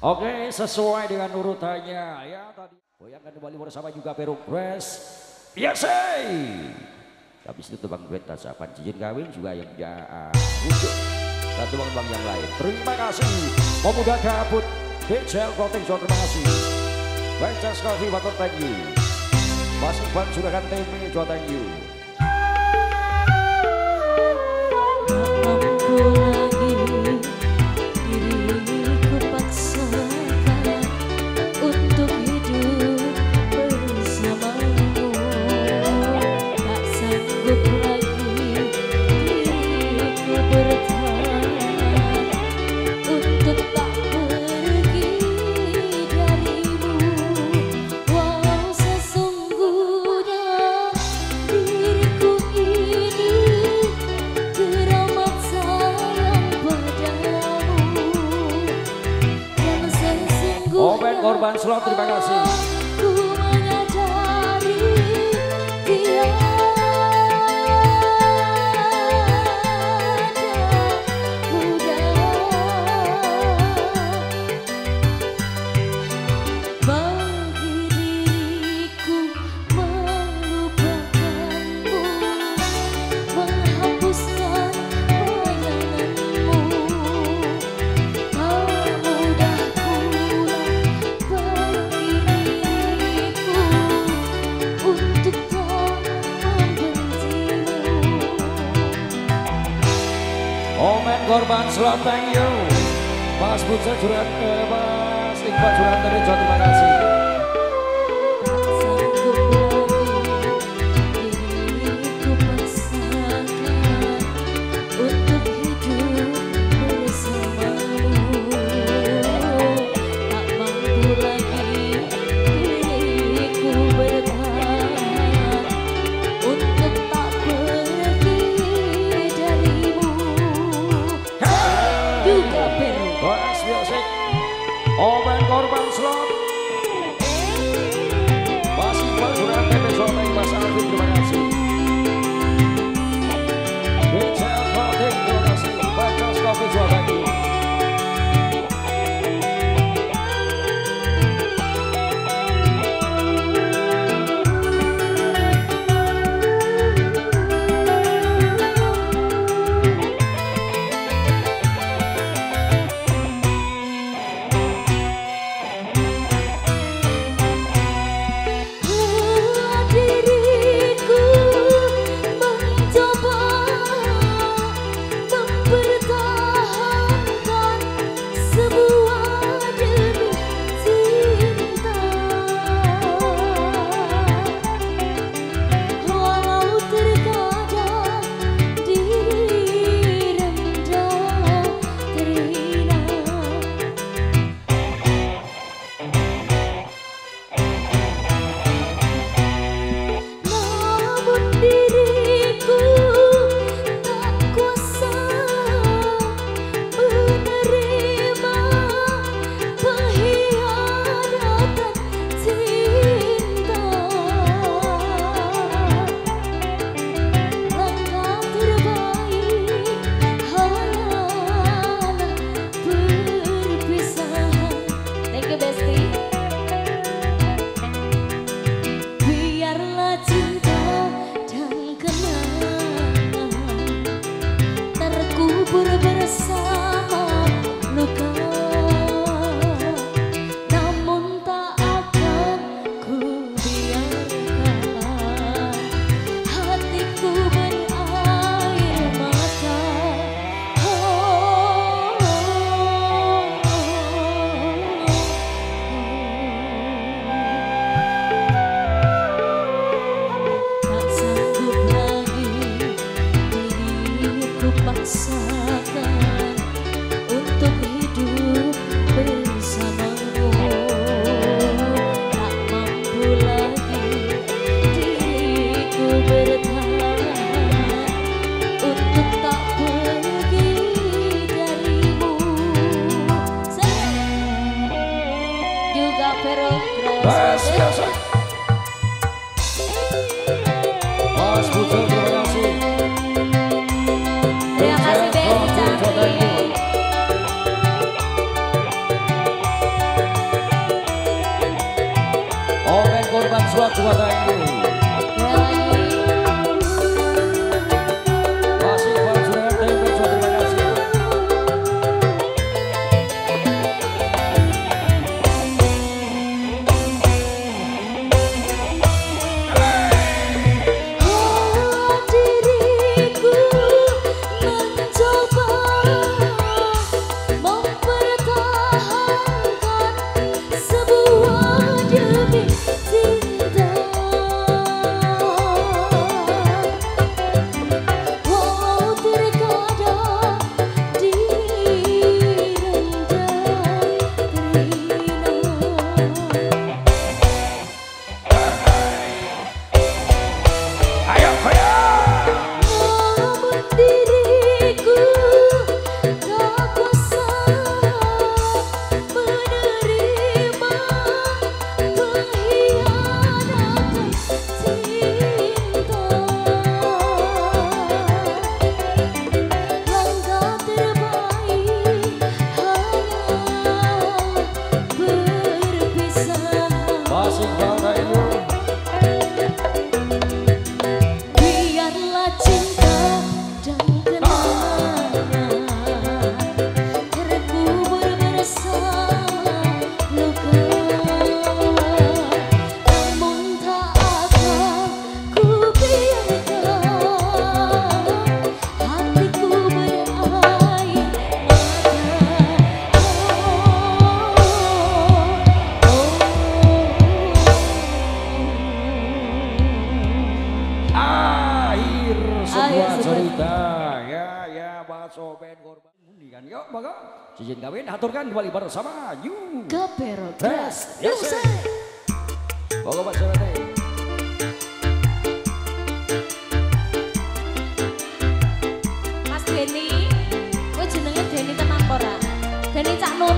Oke, sesuai dengan urutannya ya tadi. Goyangkan kembali bersama juga Peru Press. Biasa. Habis itu Bang Duet Tasapan cincin kawin juga yang punya wujud dan teman-teman yang lain. Terima kasih. Pemuda Gabut, Dejel Clothing Store, terima kasih. Bancas Coffee Water, thank you. Mas Iqbal Surakan T V, juga thank you. Korban slot, terima kasih. Korban slot, thank you. Mas Butsa Jurat, eh, Mas Iqbal Jurat dari Jawa, terima kasih. Omen korban slot. Mas Iqbal Jurat T V Soleh, Mas Alvin, terima kasih. Dejel Clothing, terima kasih. Bancas Coffee, juga thank you. Swat Swat Ayu. Masih buat Surat Tempe, terima kasih. Diriku mencoba mempertahankan sebuah demi cinta. Walau terkadang direndam terhina. Ayo, ayo. Namun diriku tak kuasa menerima pengkhianatan cinta. Langkah terbaik hanyalah berpisah. Masih buat Ayu. Biarlah cinta dan kenangan terkubur bersama luka. Namun tak akan ku biarkan hatiku berair mata. Akhir sebuah Akhir sebuah- cerita. Ya, ya, bakso ben korban undi kan. Yuk, baga. Cincin kawin aturkan kembali bersama you. Kapero Tes, Gas yes, Music. Baga Pak Surate. Mas Denny, kowe jenenge Denny tenan ora? Denny Cak Nun.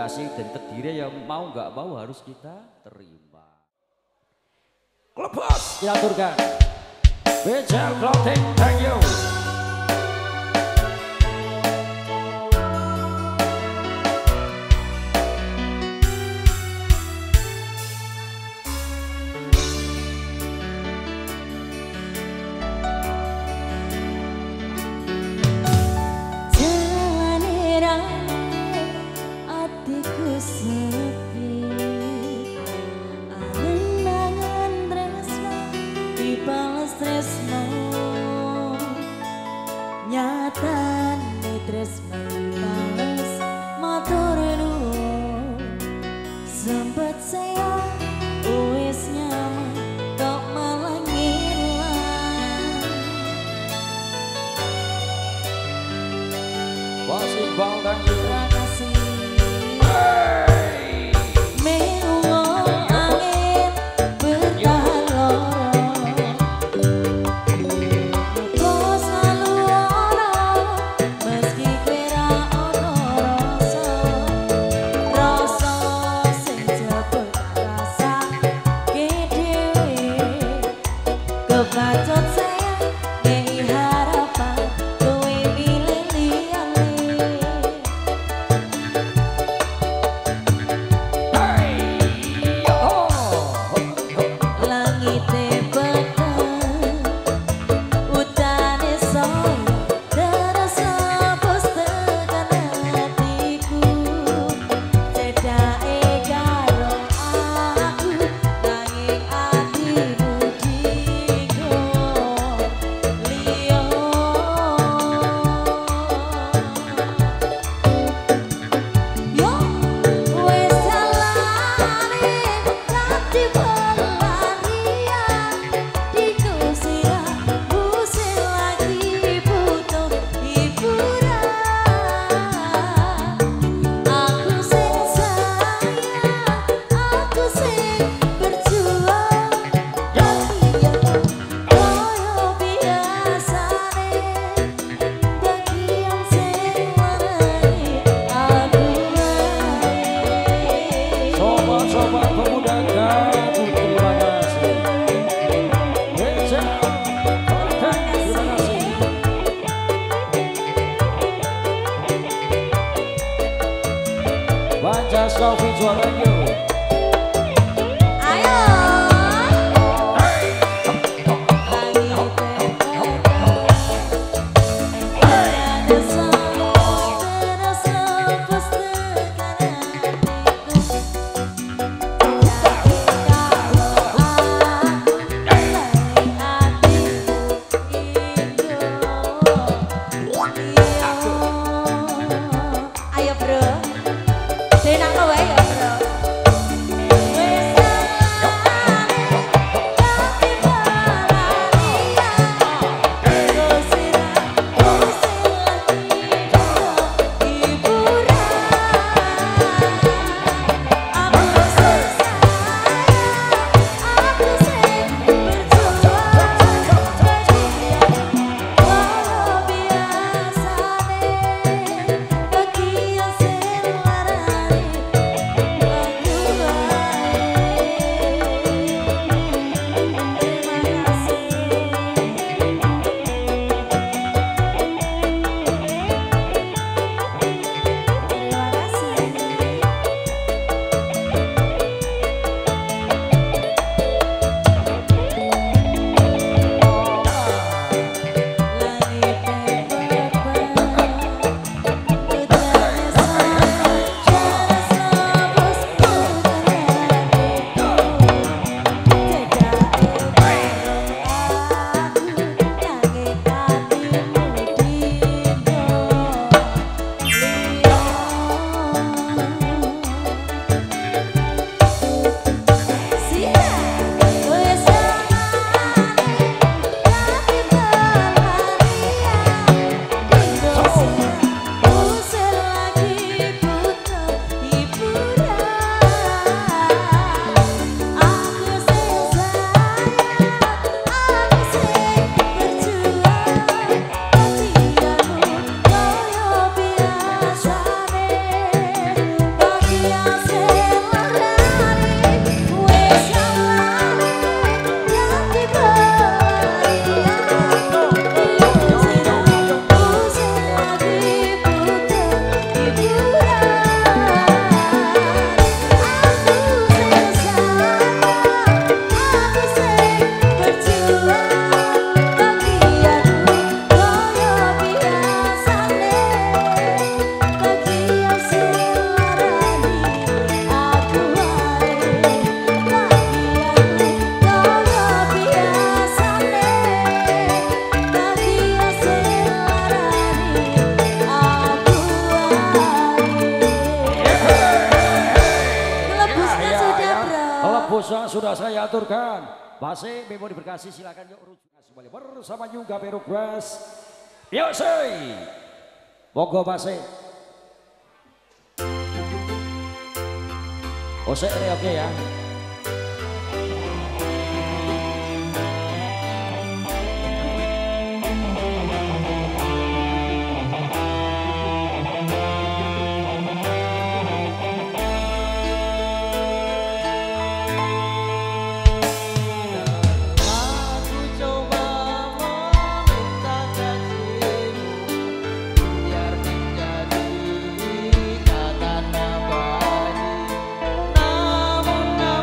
Bekasi dan Kediri yang mau nggak mau harus kita terima. Klebos kita aturkan. Bejel Clothing, thank you. Nyatane tresno balas matur nuwun sempet saya wis nyaman kok malah ngilang Wasik bang dan terima kasih menunggu angin bertahan lorong Bacot saya ngei harapan kowe milih liyane langite peteng utane soyo terasa bos tekan hatiku cedake karo aku nanging atimu Sofi jualannya. ayo ayo bro, denang kowe ya bro. Rosa sudah saya aturkan. Base Memori Bekasi silakan yuk rujuk kembali bersama juga Perugras. Yuk say. Monggo Base. Ose oke ya. Namun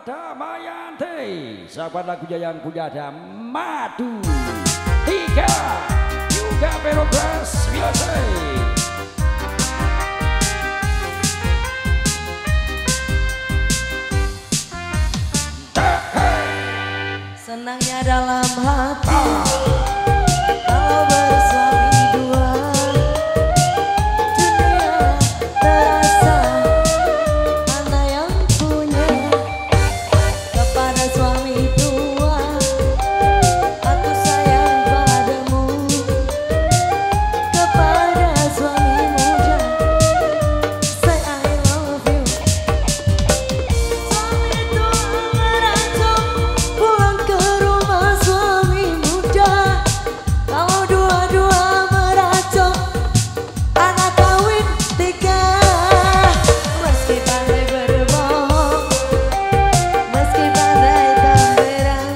Damayanti. Sahabat lagunya yang punya ada Madu. Tiga juga Perobras Biasa. Senangnya dalam hati kalau bersuami dua, dunia terasa mana yang punya. Kepada suami tua aku sayang padamu, kepada suami muda say I love you. Suami tua merantau pulang ke rumah suami muda, kalau dua-dua meracau anak kawin tiga. Meski pandai berbohong, meski pandai tamberan,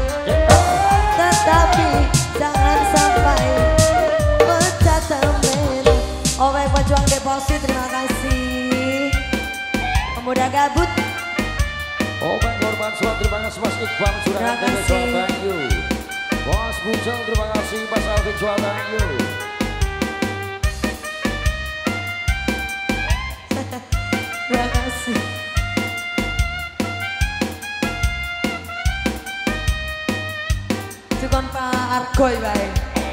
tetapi jangan sampai pecah temberan. Oh baik, pejuang deposit, terima kasih. Pemuda gabut, Oh Bang Korban Suat, terima kasih Mas Iqbal sudah Terima hadir di kasih. Surabaya. Bos Bujang, terima kasih Mas Alvin Surabaya. terima kasih. Tukon Pak Argoy baik.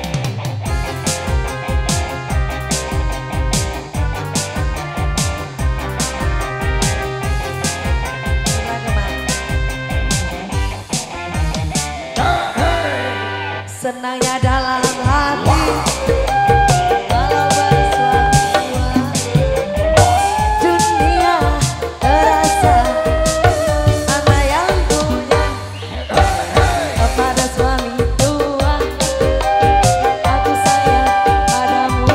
Senangnya dalam hati kalau bersuami dua, dunia terasa mana yang punya. Kepada suami tua aku sayang padamu,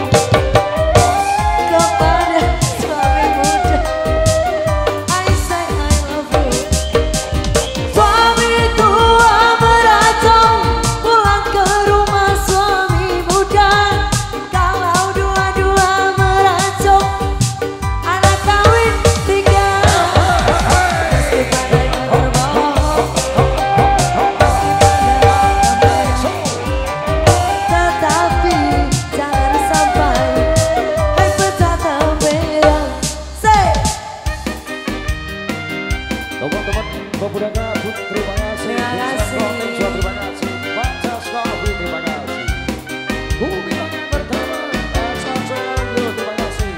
kepada suami muda I say I love you. Suami tua meracau pulang ke rumah suami muda, kalau dua-dua meracau anak kawin tiga. Meski pandai berbohong, meski pandai tetapi jangan sampai hai pecah temberan. Say Teman-teman pemuda gabut, terima kasih. Terima kasih. Vincent Rotin, terima kasih. Baca Skopi, terima kasih. Bumi Langit Pertama, Elsa Solanyo, terima kasih.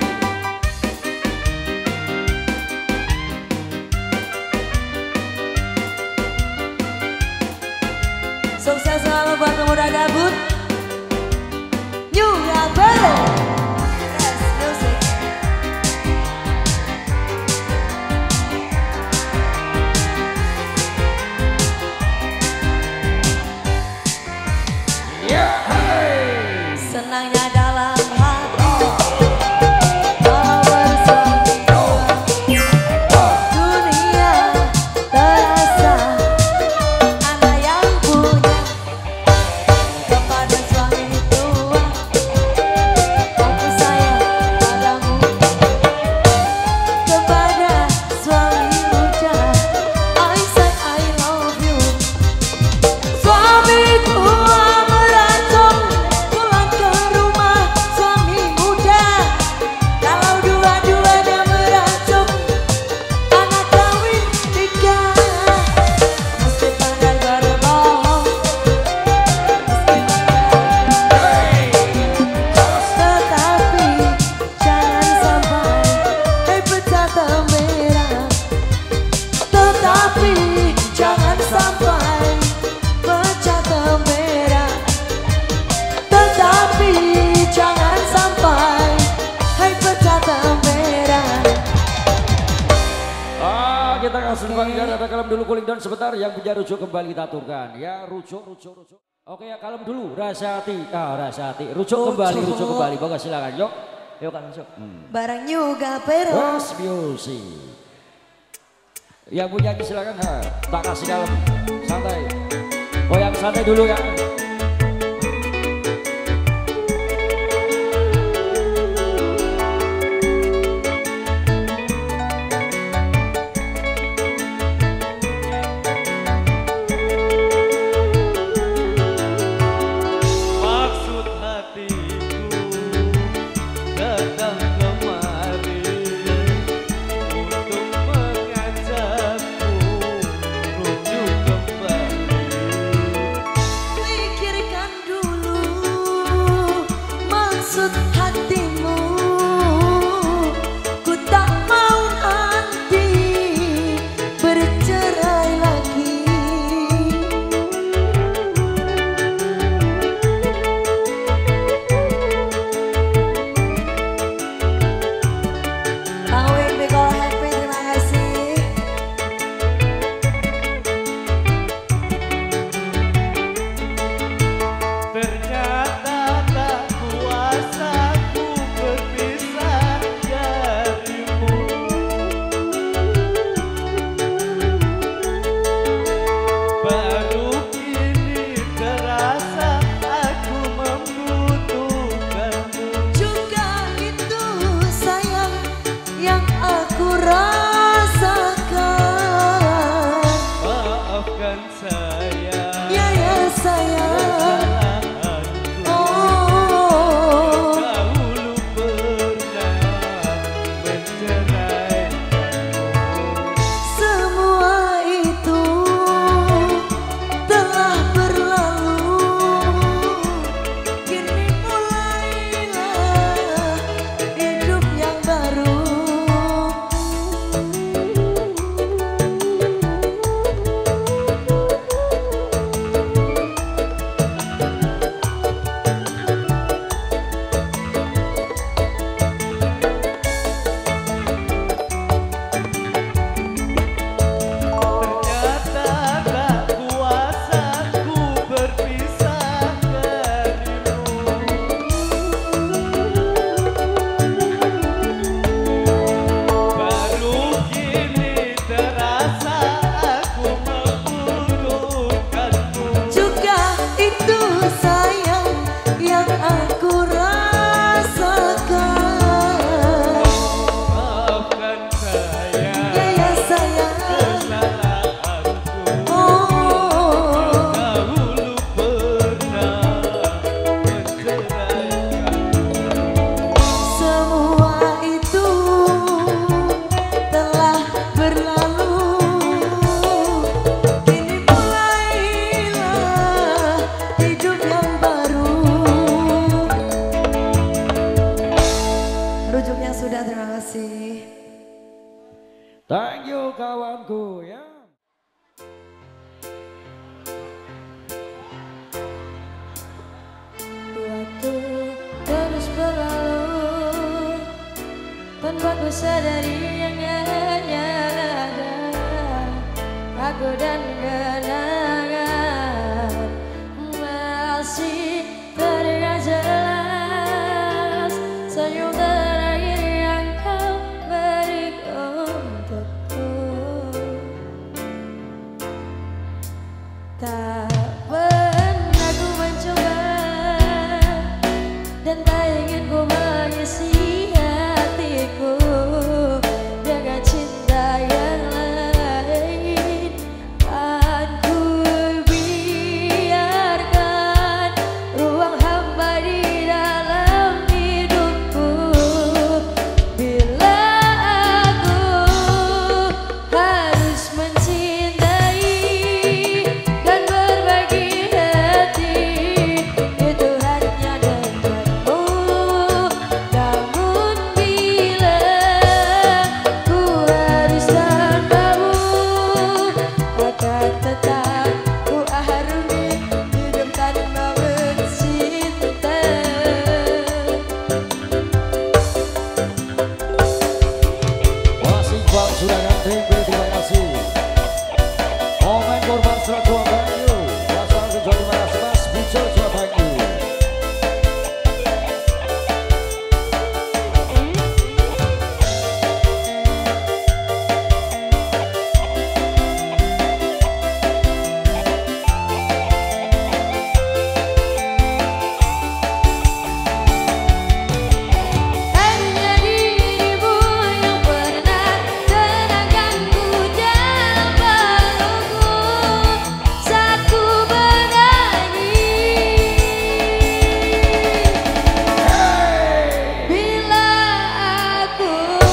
sukses selalu buat pemuda gabut. New Gabut. Yes, music. Ya, hai. Senangnya dalam hati kalau bersuami dua, dunia terasa anak yang punya. Kepada suami tua aku sayang padamu, kepada suami muda I say I love you. Suami tua merantau pulang ke rumah suami muda, kalau dua-duanya meracau anak kawin tiga. Meski pandai berbohong, meski pandai tetapi jangan sampai hai pecah temberan. Tetapi jangan sampai pecah temberan. Tetapi jangan sampai hai pecah temberan. Ah, kita kasih panggilan, ada kalem dulu cooling down sebentar, yang punya rujuk kembali kita aturkan. Ya, rujuk, rujuk, rujuk. Oke ya, kalem dulu, rasa hati, ah, rasa hati. Rujuk kembali, rujuk kembali, bawa silakan, yuk. Yuk kan masuk. Hmm. Barang juga pero. Bos Music. Yang punya silakan, ha. Tak kasih kalem, santai. Goyang santai dulu ya. kasih. Thank you kawanku ya. Waktu terus berlalu tanpa ku sadari yang hanya ada aku dan kenangan masih terdengar jelas senyum terakhir yang kau beri untukku. Tak pernah ku mencoba dan tak ingin ku mengisi hatiku dengan cinta yang lain. Kan ku biarkan ruang hampa di dalam hidupku. Bila aku harus mencintai dan berbagi hati, itu hanya denganmu. Namun bila ku harus tanpamu, akan tetap ku arungi hidup tanpa bercinta. Masih bang sudah ganteng, terima kasih. Komen korban surat tua banyu. Asal kecuali mas mas muncul surat banyu. Hanya dirimu yang pernah tenangkanku dalam pelukku saat ku bernyanyi. Bila aku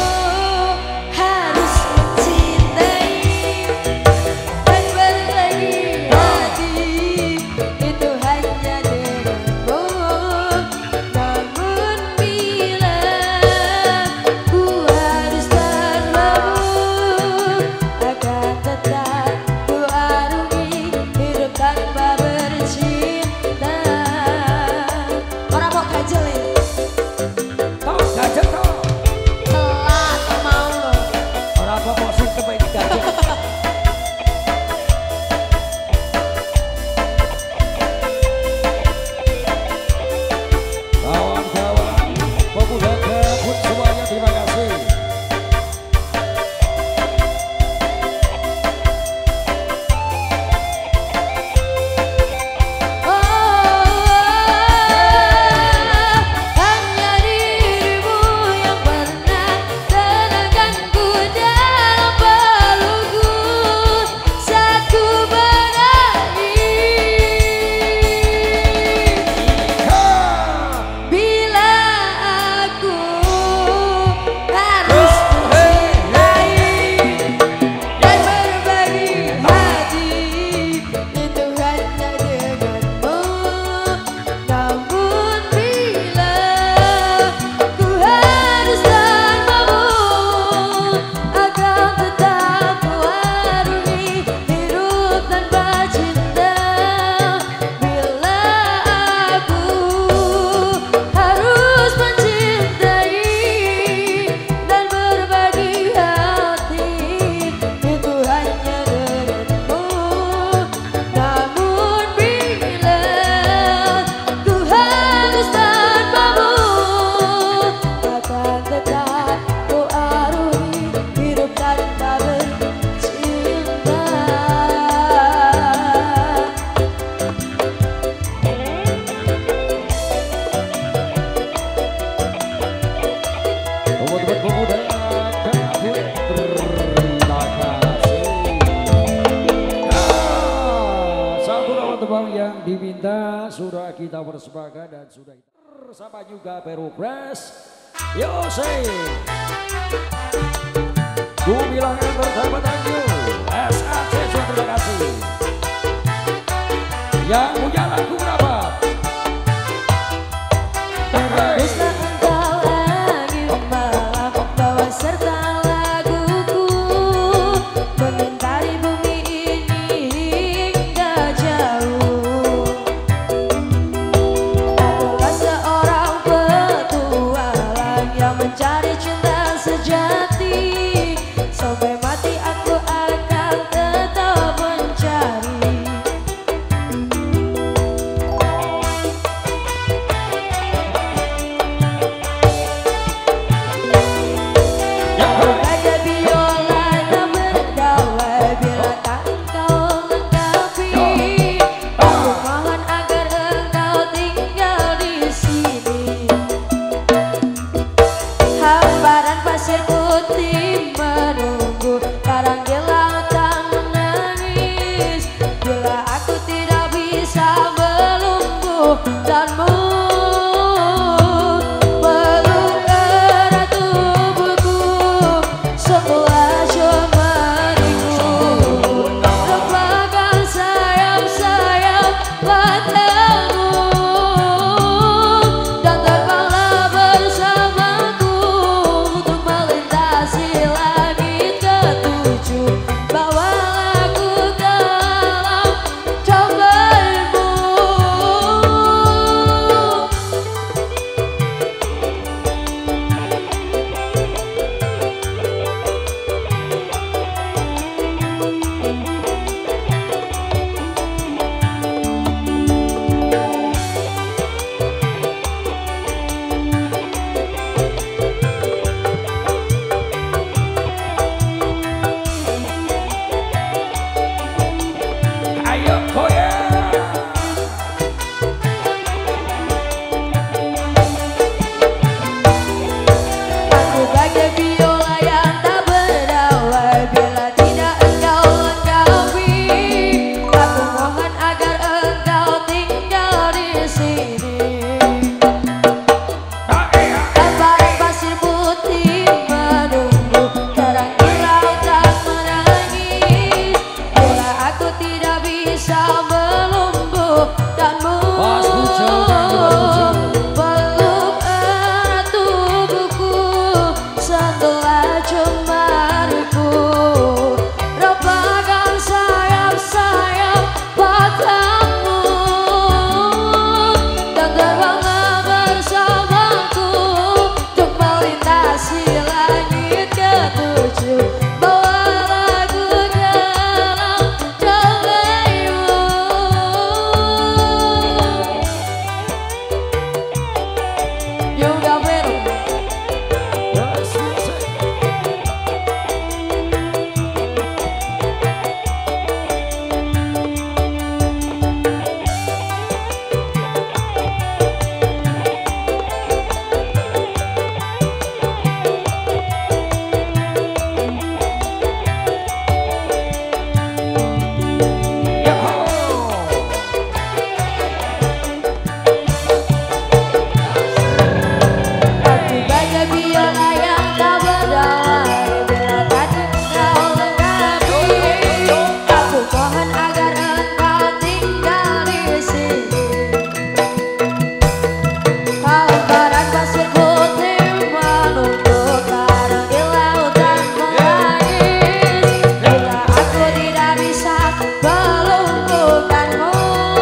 harus mencintai dan berbagi hati, itu hanya denganmu. Namun bila ku harus tanpamu, akan tetap ku arungi hidup tanpa bercinta. Orang mau ganjelin, Kau gajah kau. telat mau lo. Orang apa bosan kebaik gajah. Kawan-kawan pemuda gabut semuanya terima kasih. Hanya dirimu yang pernah tenangkanku dalam pelukku saat ku bernyanyi. Bila aku harus mencintai dan berbagi hati, itu hanya denganmu. Namun bila ku harus tanpamu, akan tetap ku arungi hidup tanpa cinta. Bila aku harus mencintai dan berbagi hati, itu hanya denganmu. Namun bila ku harus tanpamu, akan tetap ku arungi hidup tanpa bercinta. Teman-teman pemuda gabut terima kasih. Nah, satu lawan tebang yang diminta sudah kita persembahkan dan sudah kita bersama juga Peru Press. Yose. Ku bilang yang bersama thank you. S A C sudah terima kasih. Yang punya lagu berapa? Hey. Teruslah engkau lagi malam cinta sejati. Sampai mati aku akan tetap mencari. Aku bagai biola yang berdawai, bila tak engkau lengkapi. Aku mohon agar engkau tinggal di sini. Hamparan pasir putih menunggu, karang di lautan menangis. Bila aku tidak bisa melumpuh danmu, peluk erat tubuhku setelah jemariku. Repahkan sayap-sayap padamu dan terbanglah bersamaku untuk melintasi langit ketujuh. Bawalah aku ke alam damaimu. Ayo goyang. Aku bagai biola yang tak berdawai, bila tidak engkau lengkapi. Aku mohon agar engkau tinggal di sini. Hamparan pasir putih menunggu, karang di lautan menangis. Bila aku tidak bisa melumpuh danmu, Mas Bujang, Mas Bujang. peluk erat tubuhku setelah jemariku. Repahkan sayap-sayap padamu dan terbanglah bersamaku untuk melintasi langit ketujuh. Bawalah aku ke alam damaimu. Yoga Vero. Yes, yes. Aku bagai biola yang tak berdawai, bila tak engkau lengkapi. Aku mohon agar engkau tinggal di sini. Hamparan pasir putih menunggu, karang di lautan menangis. Bila aku tidak bisa melumpuhkanmu,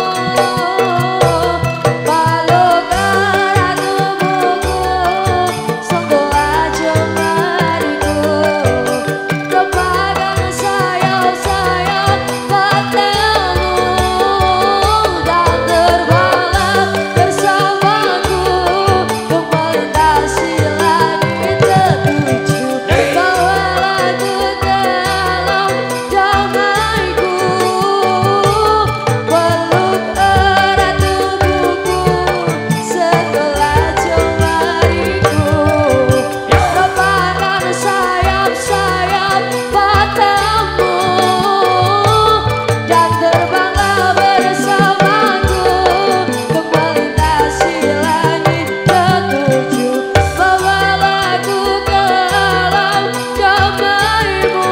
peluk erat tubuhku setelah jemariku. Repahkan sayap-sayap padamu dan terbanglah bersamaku untuk melintasi langit ketujuh. Bawalah aku ke alam damaiku, peluk erat tubuhku setelah jemariku. Repahkan sayap-sayap padamu dan terbanglah bersamaku untuk melintasi langit ketujuh. Bawalah aku ke alam damaimu.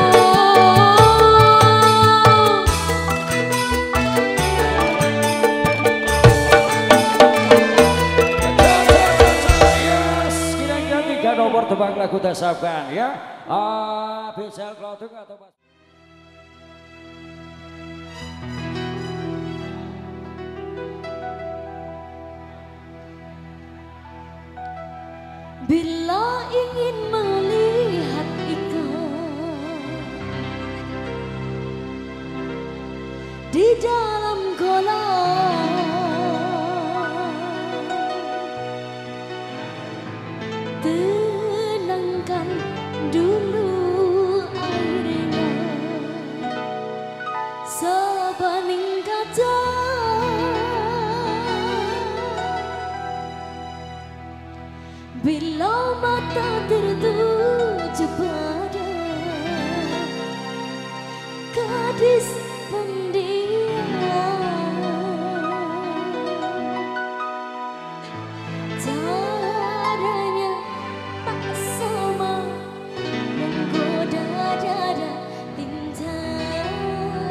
Yes, kira-kira tiga nomor tebang lagu dasarkan ya. Ah, bisa clothing atau mas. Bila ingin melihat ikan di dalam kolam, tenangkan dulu airnya sebening kaca. Bila mata tertuju pada gadis pendiam, caranya tak sama menggoda dada bintang.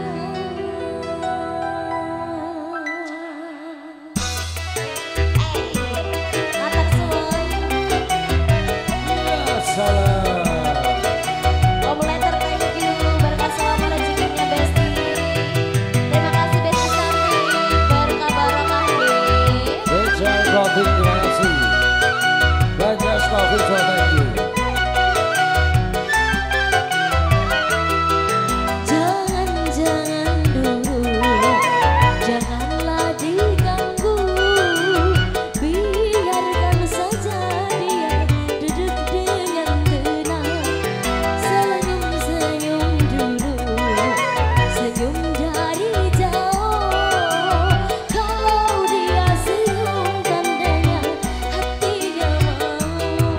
Atak semua. Salam. Om Letter, thank you. Berkah selama rezekinya Besti. Terima kasih Besti cantik. Berkah barokah deh. Beca Taufik, terima kasih. Banyak Taufik, thank you. Jangan-jangan dulu, janganlah diganggu. Biarkan saja dia duduk dengan tenang. Senyum-senyum dulu, senyum dari jauh. Kalau dia senyum tandanya hatinya mau.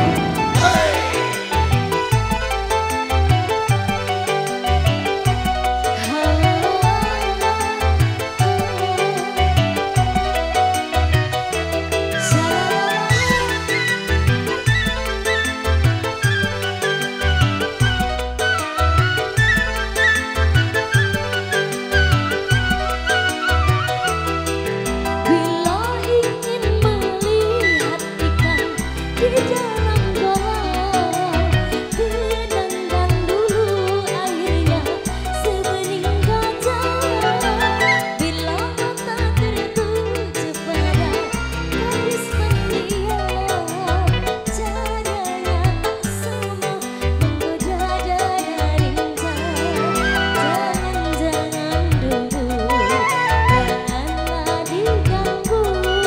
Bila ingin melihat ikan di dalam kolam, tenangkan dulu airnya sebening kaca. Bila mata tertuju pada gadis pendiam, caranya tak sama menggoda dada rincang. Jangan-jangan dulu, janganlah diganggu.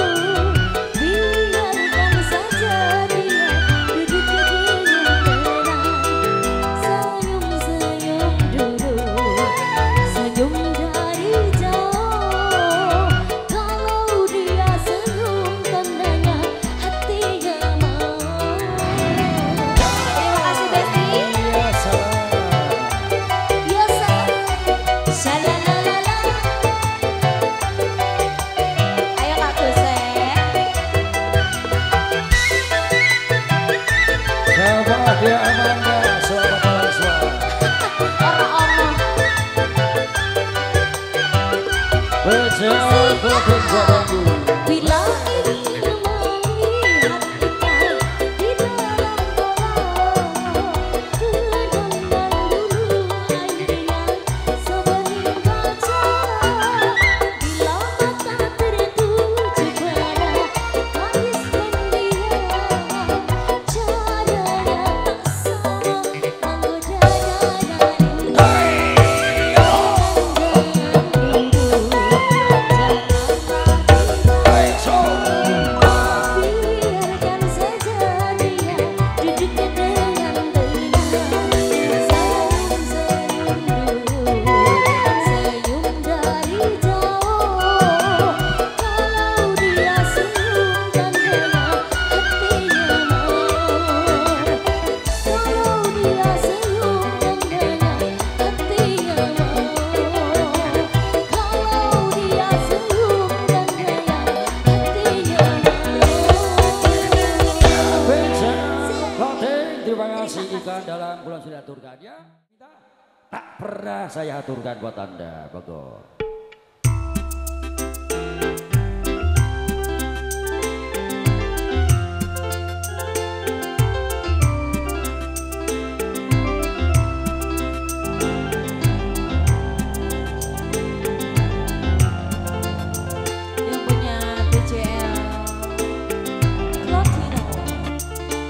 Biarkan saja dia duduk dengan tenang. Senyum-senyum dulu, senyum dari jauh. Kalau dia senyum tandanya hatinya mau. Terima kasih Besti. Ya salam. Biasa. Shalalala. Ayo Kak Kusen. Sahabat dia Amanda, selamat malam semua. Orang-orang. Beca Taufik, thank you. Bila ingin melihat ikan di dalam kolam, tenangkan dulu airnya sebening kaca. Bila mata tertuju pada gadis pendiam, caranya tak sama menggoda dada biarkan saja dia duduk dengan tenang. Senyum-senyum dulu, senyum dari jauh. Kalau dia senyum tandanya hatinya mau. Kalau dia senyum tandanya hatinya mau. Kalau dia senyum tandanya hatinya mau. Beca Taufik, terima kasih ikan dalam bulan sudah aturkan ya. Tak pernah saya aturkan buat Anda, Bogor. Yang punya B C L Latino.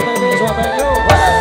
baby, semua band yuk.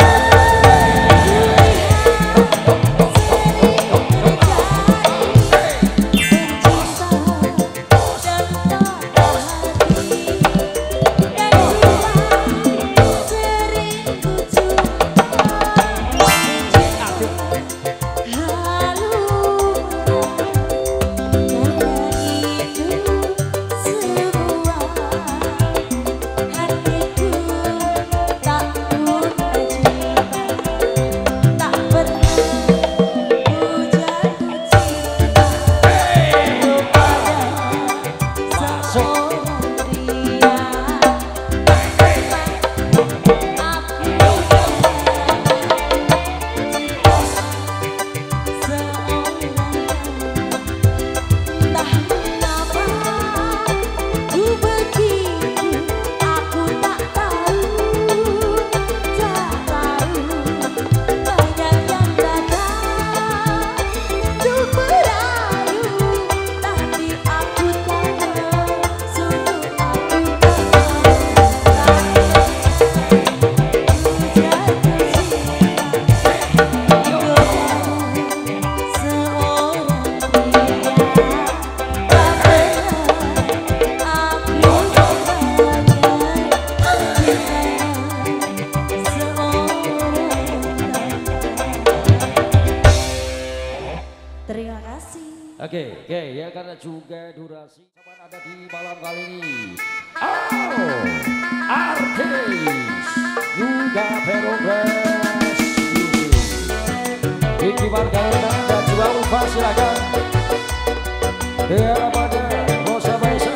Terima kasih. Oke, oke ya karena juga durasi kapan ada di malam kali ini. Oh, artis juga progress. Iki Margarita dan juga Ulfa silakan. Dia pada Rosa Baisa.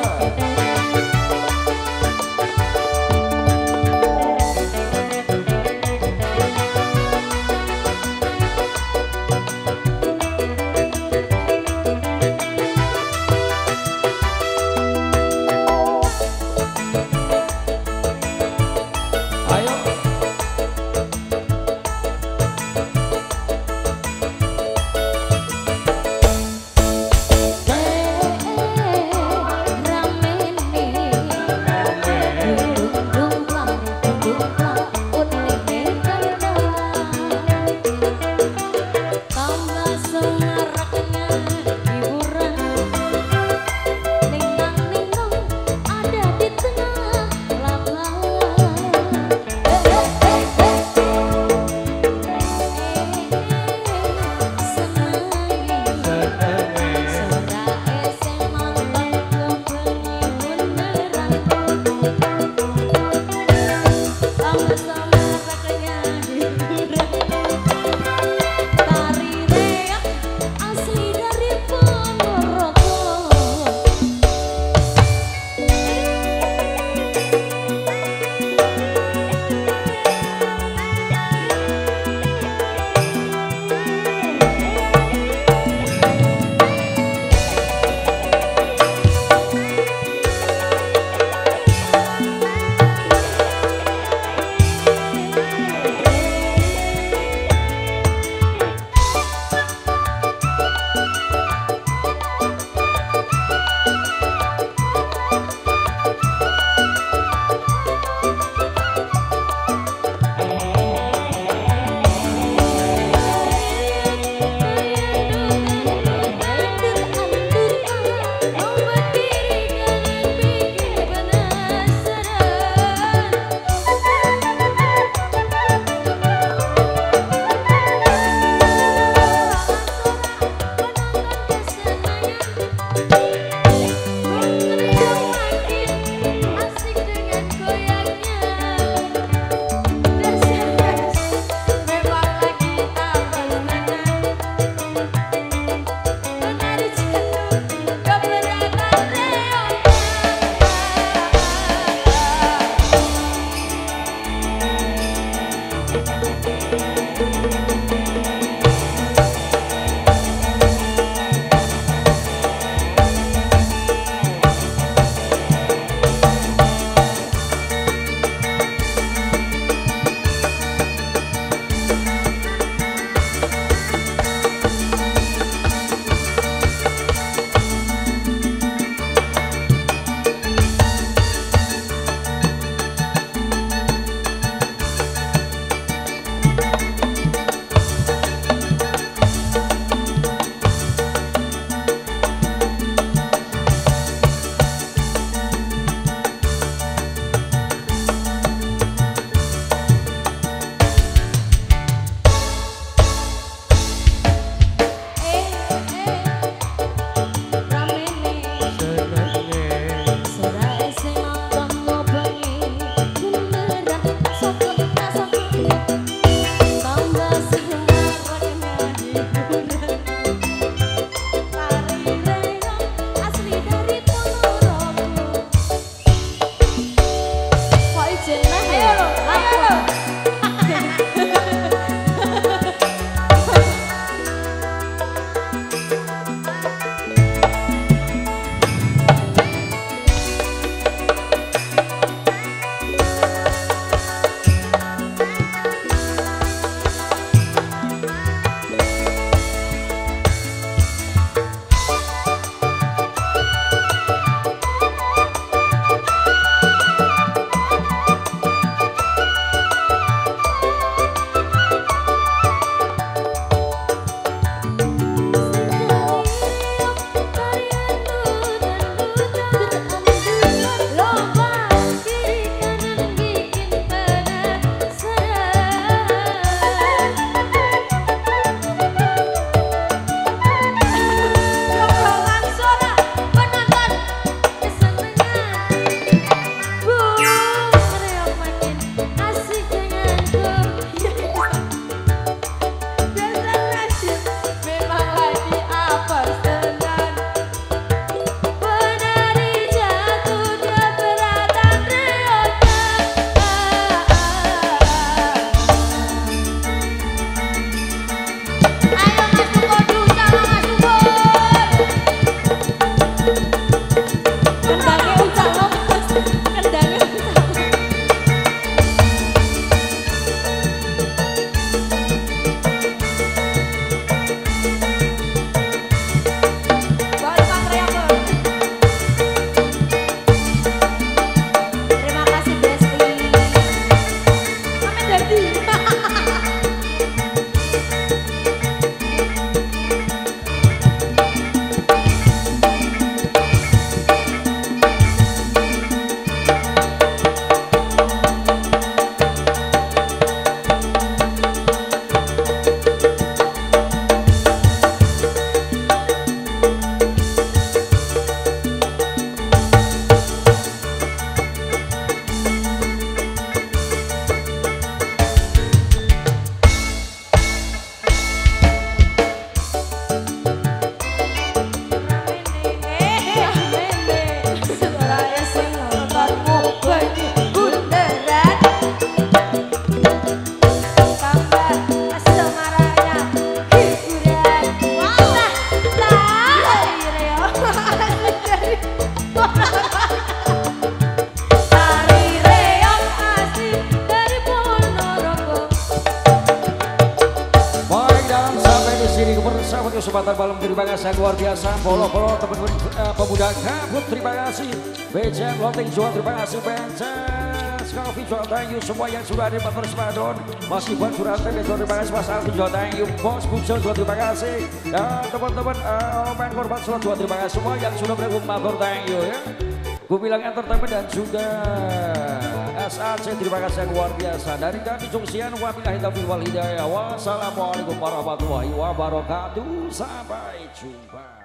Kesempatan malam terima kasih yang luar biasa. Polo-polo teman-teman uh, pemuda gabut terima kasih. Bejen Loting Jual terima kasih. Bejen Skofi Jual thank you semua yang sudah ada di Bapak Semadon. Mas Iban Surante Bejen terima kasih. Mas Alvin Jual thank you. Bos Bucel Jual terima kasih. Dan teman-teman uh, main korban Jual terima kasih semua yang sudah bergabung Matur thank you ya. Gue bilang entertainment dan juga S A C terima kasih yang luar biasa. Dari kami Jungsian wabillahi taufiq wal hidayah. Wassalamualaikum warahmatullahi wabarakatuh. Sampai jumpa.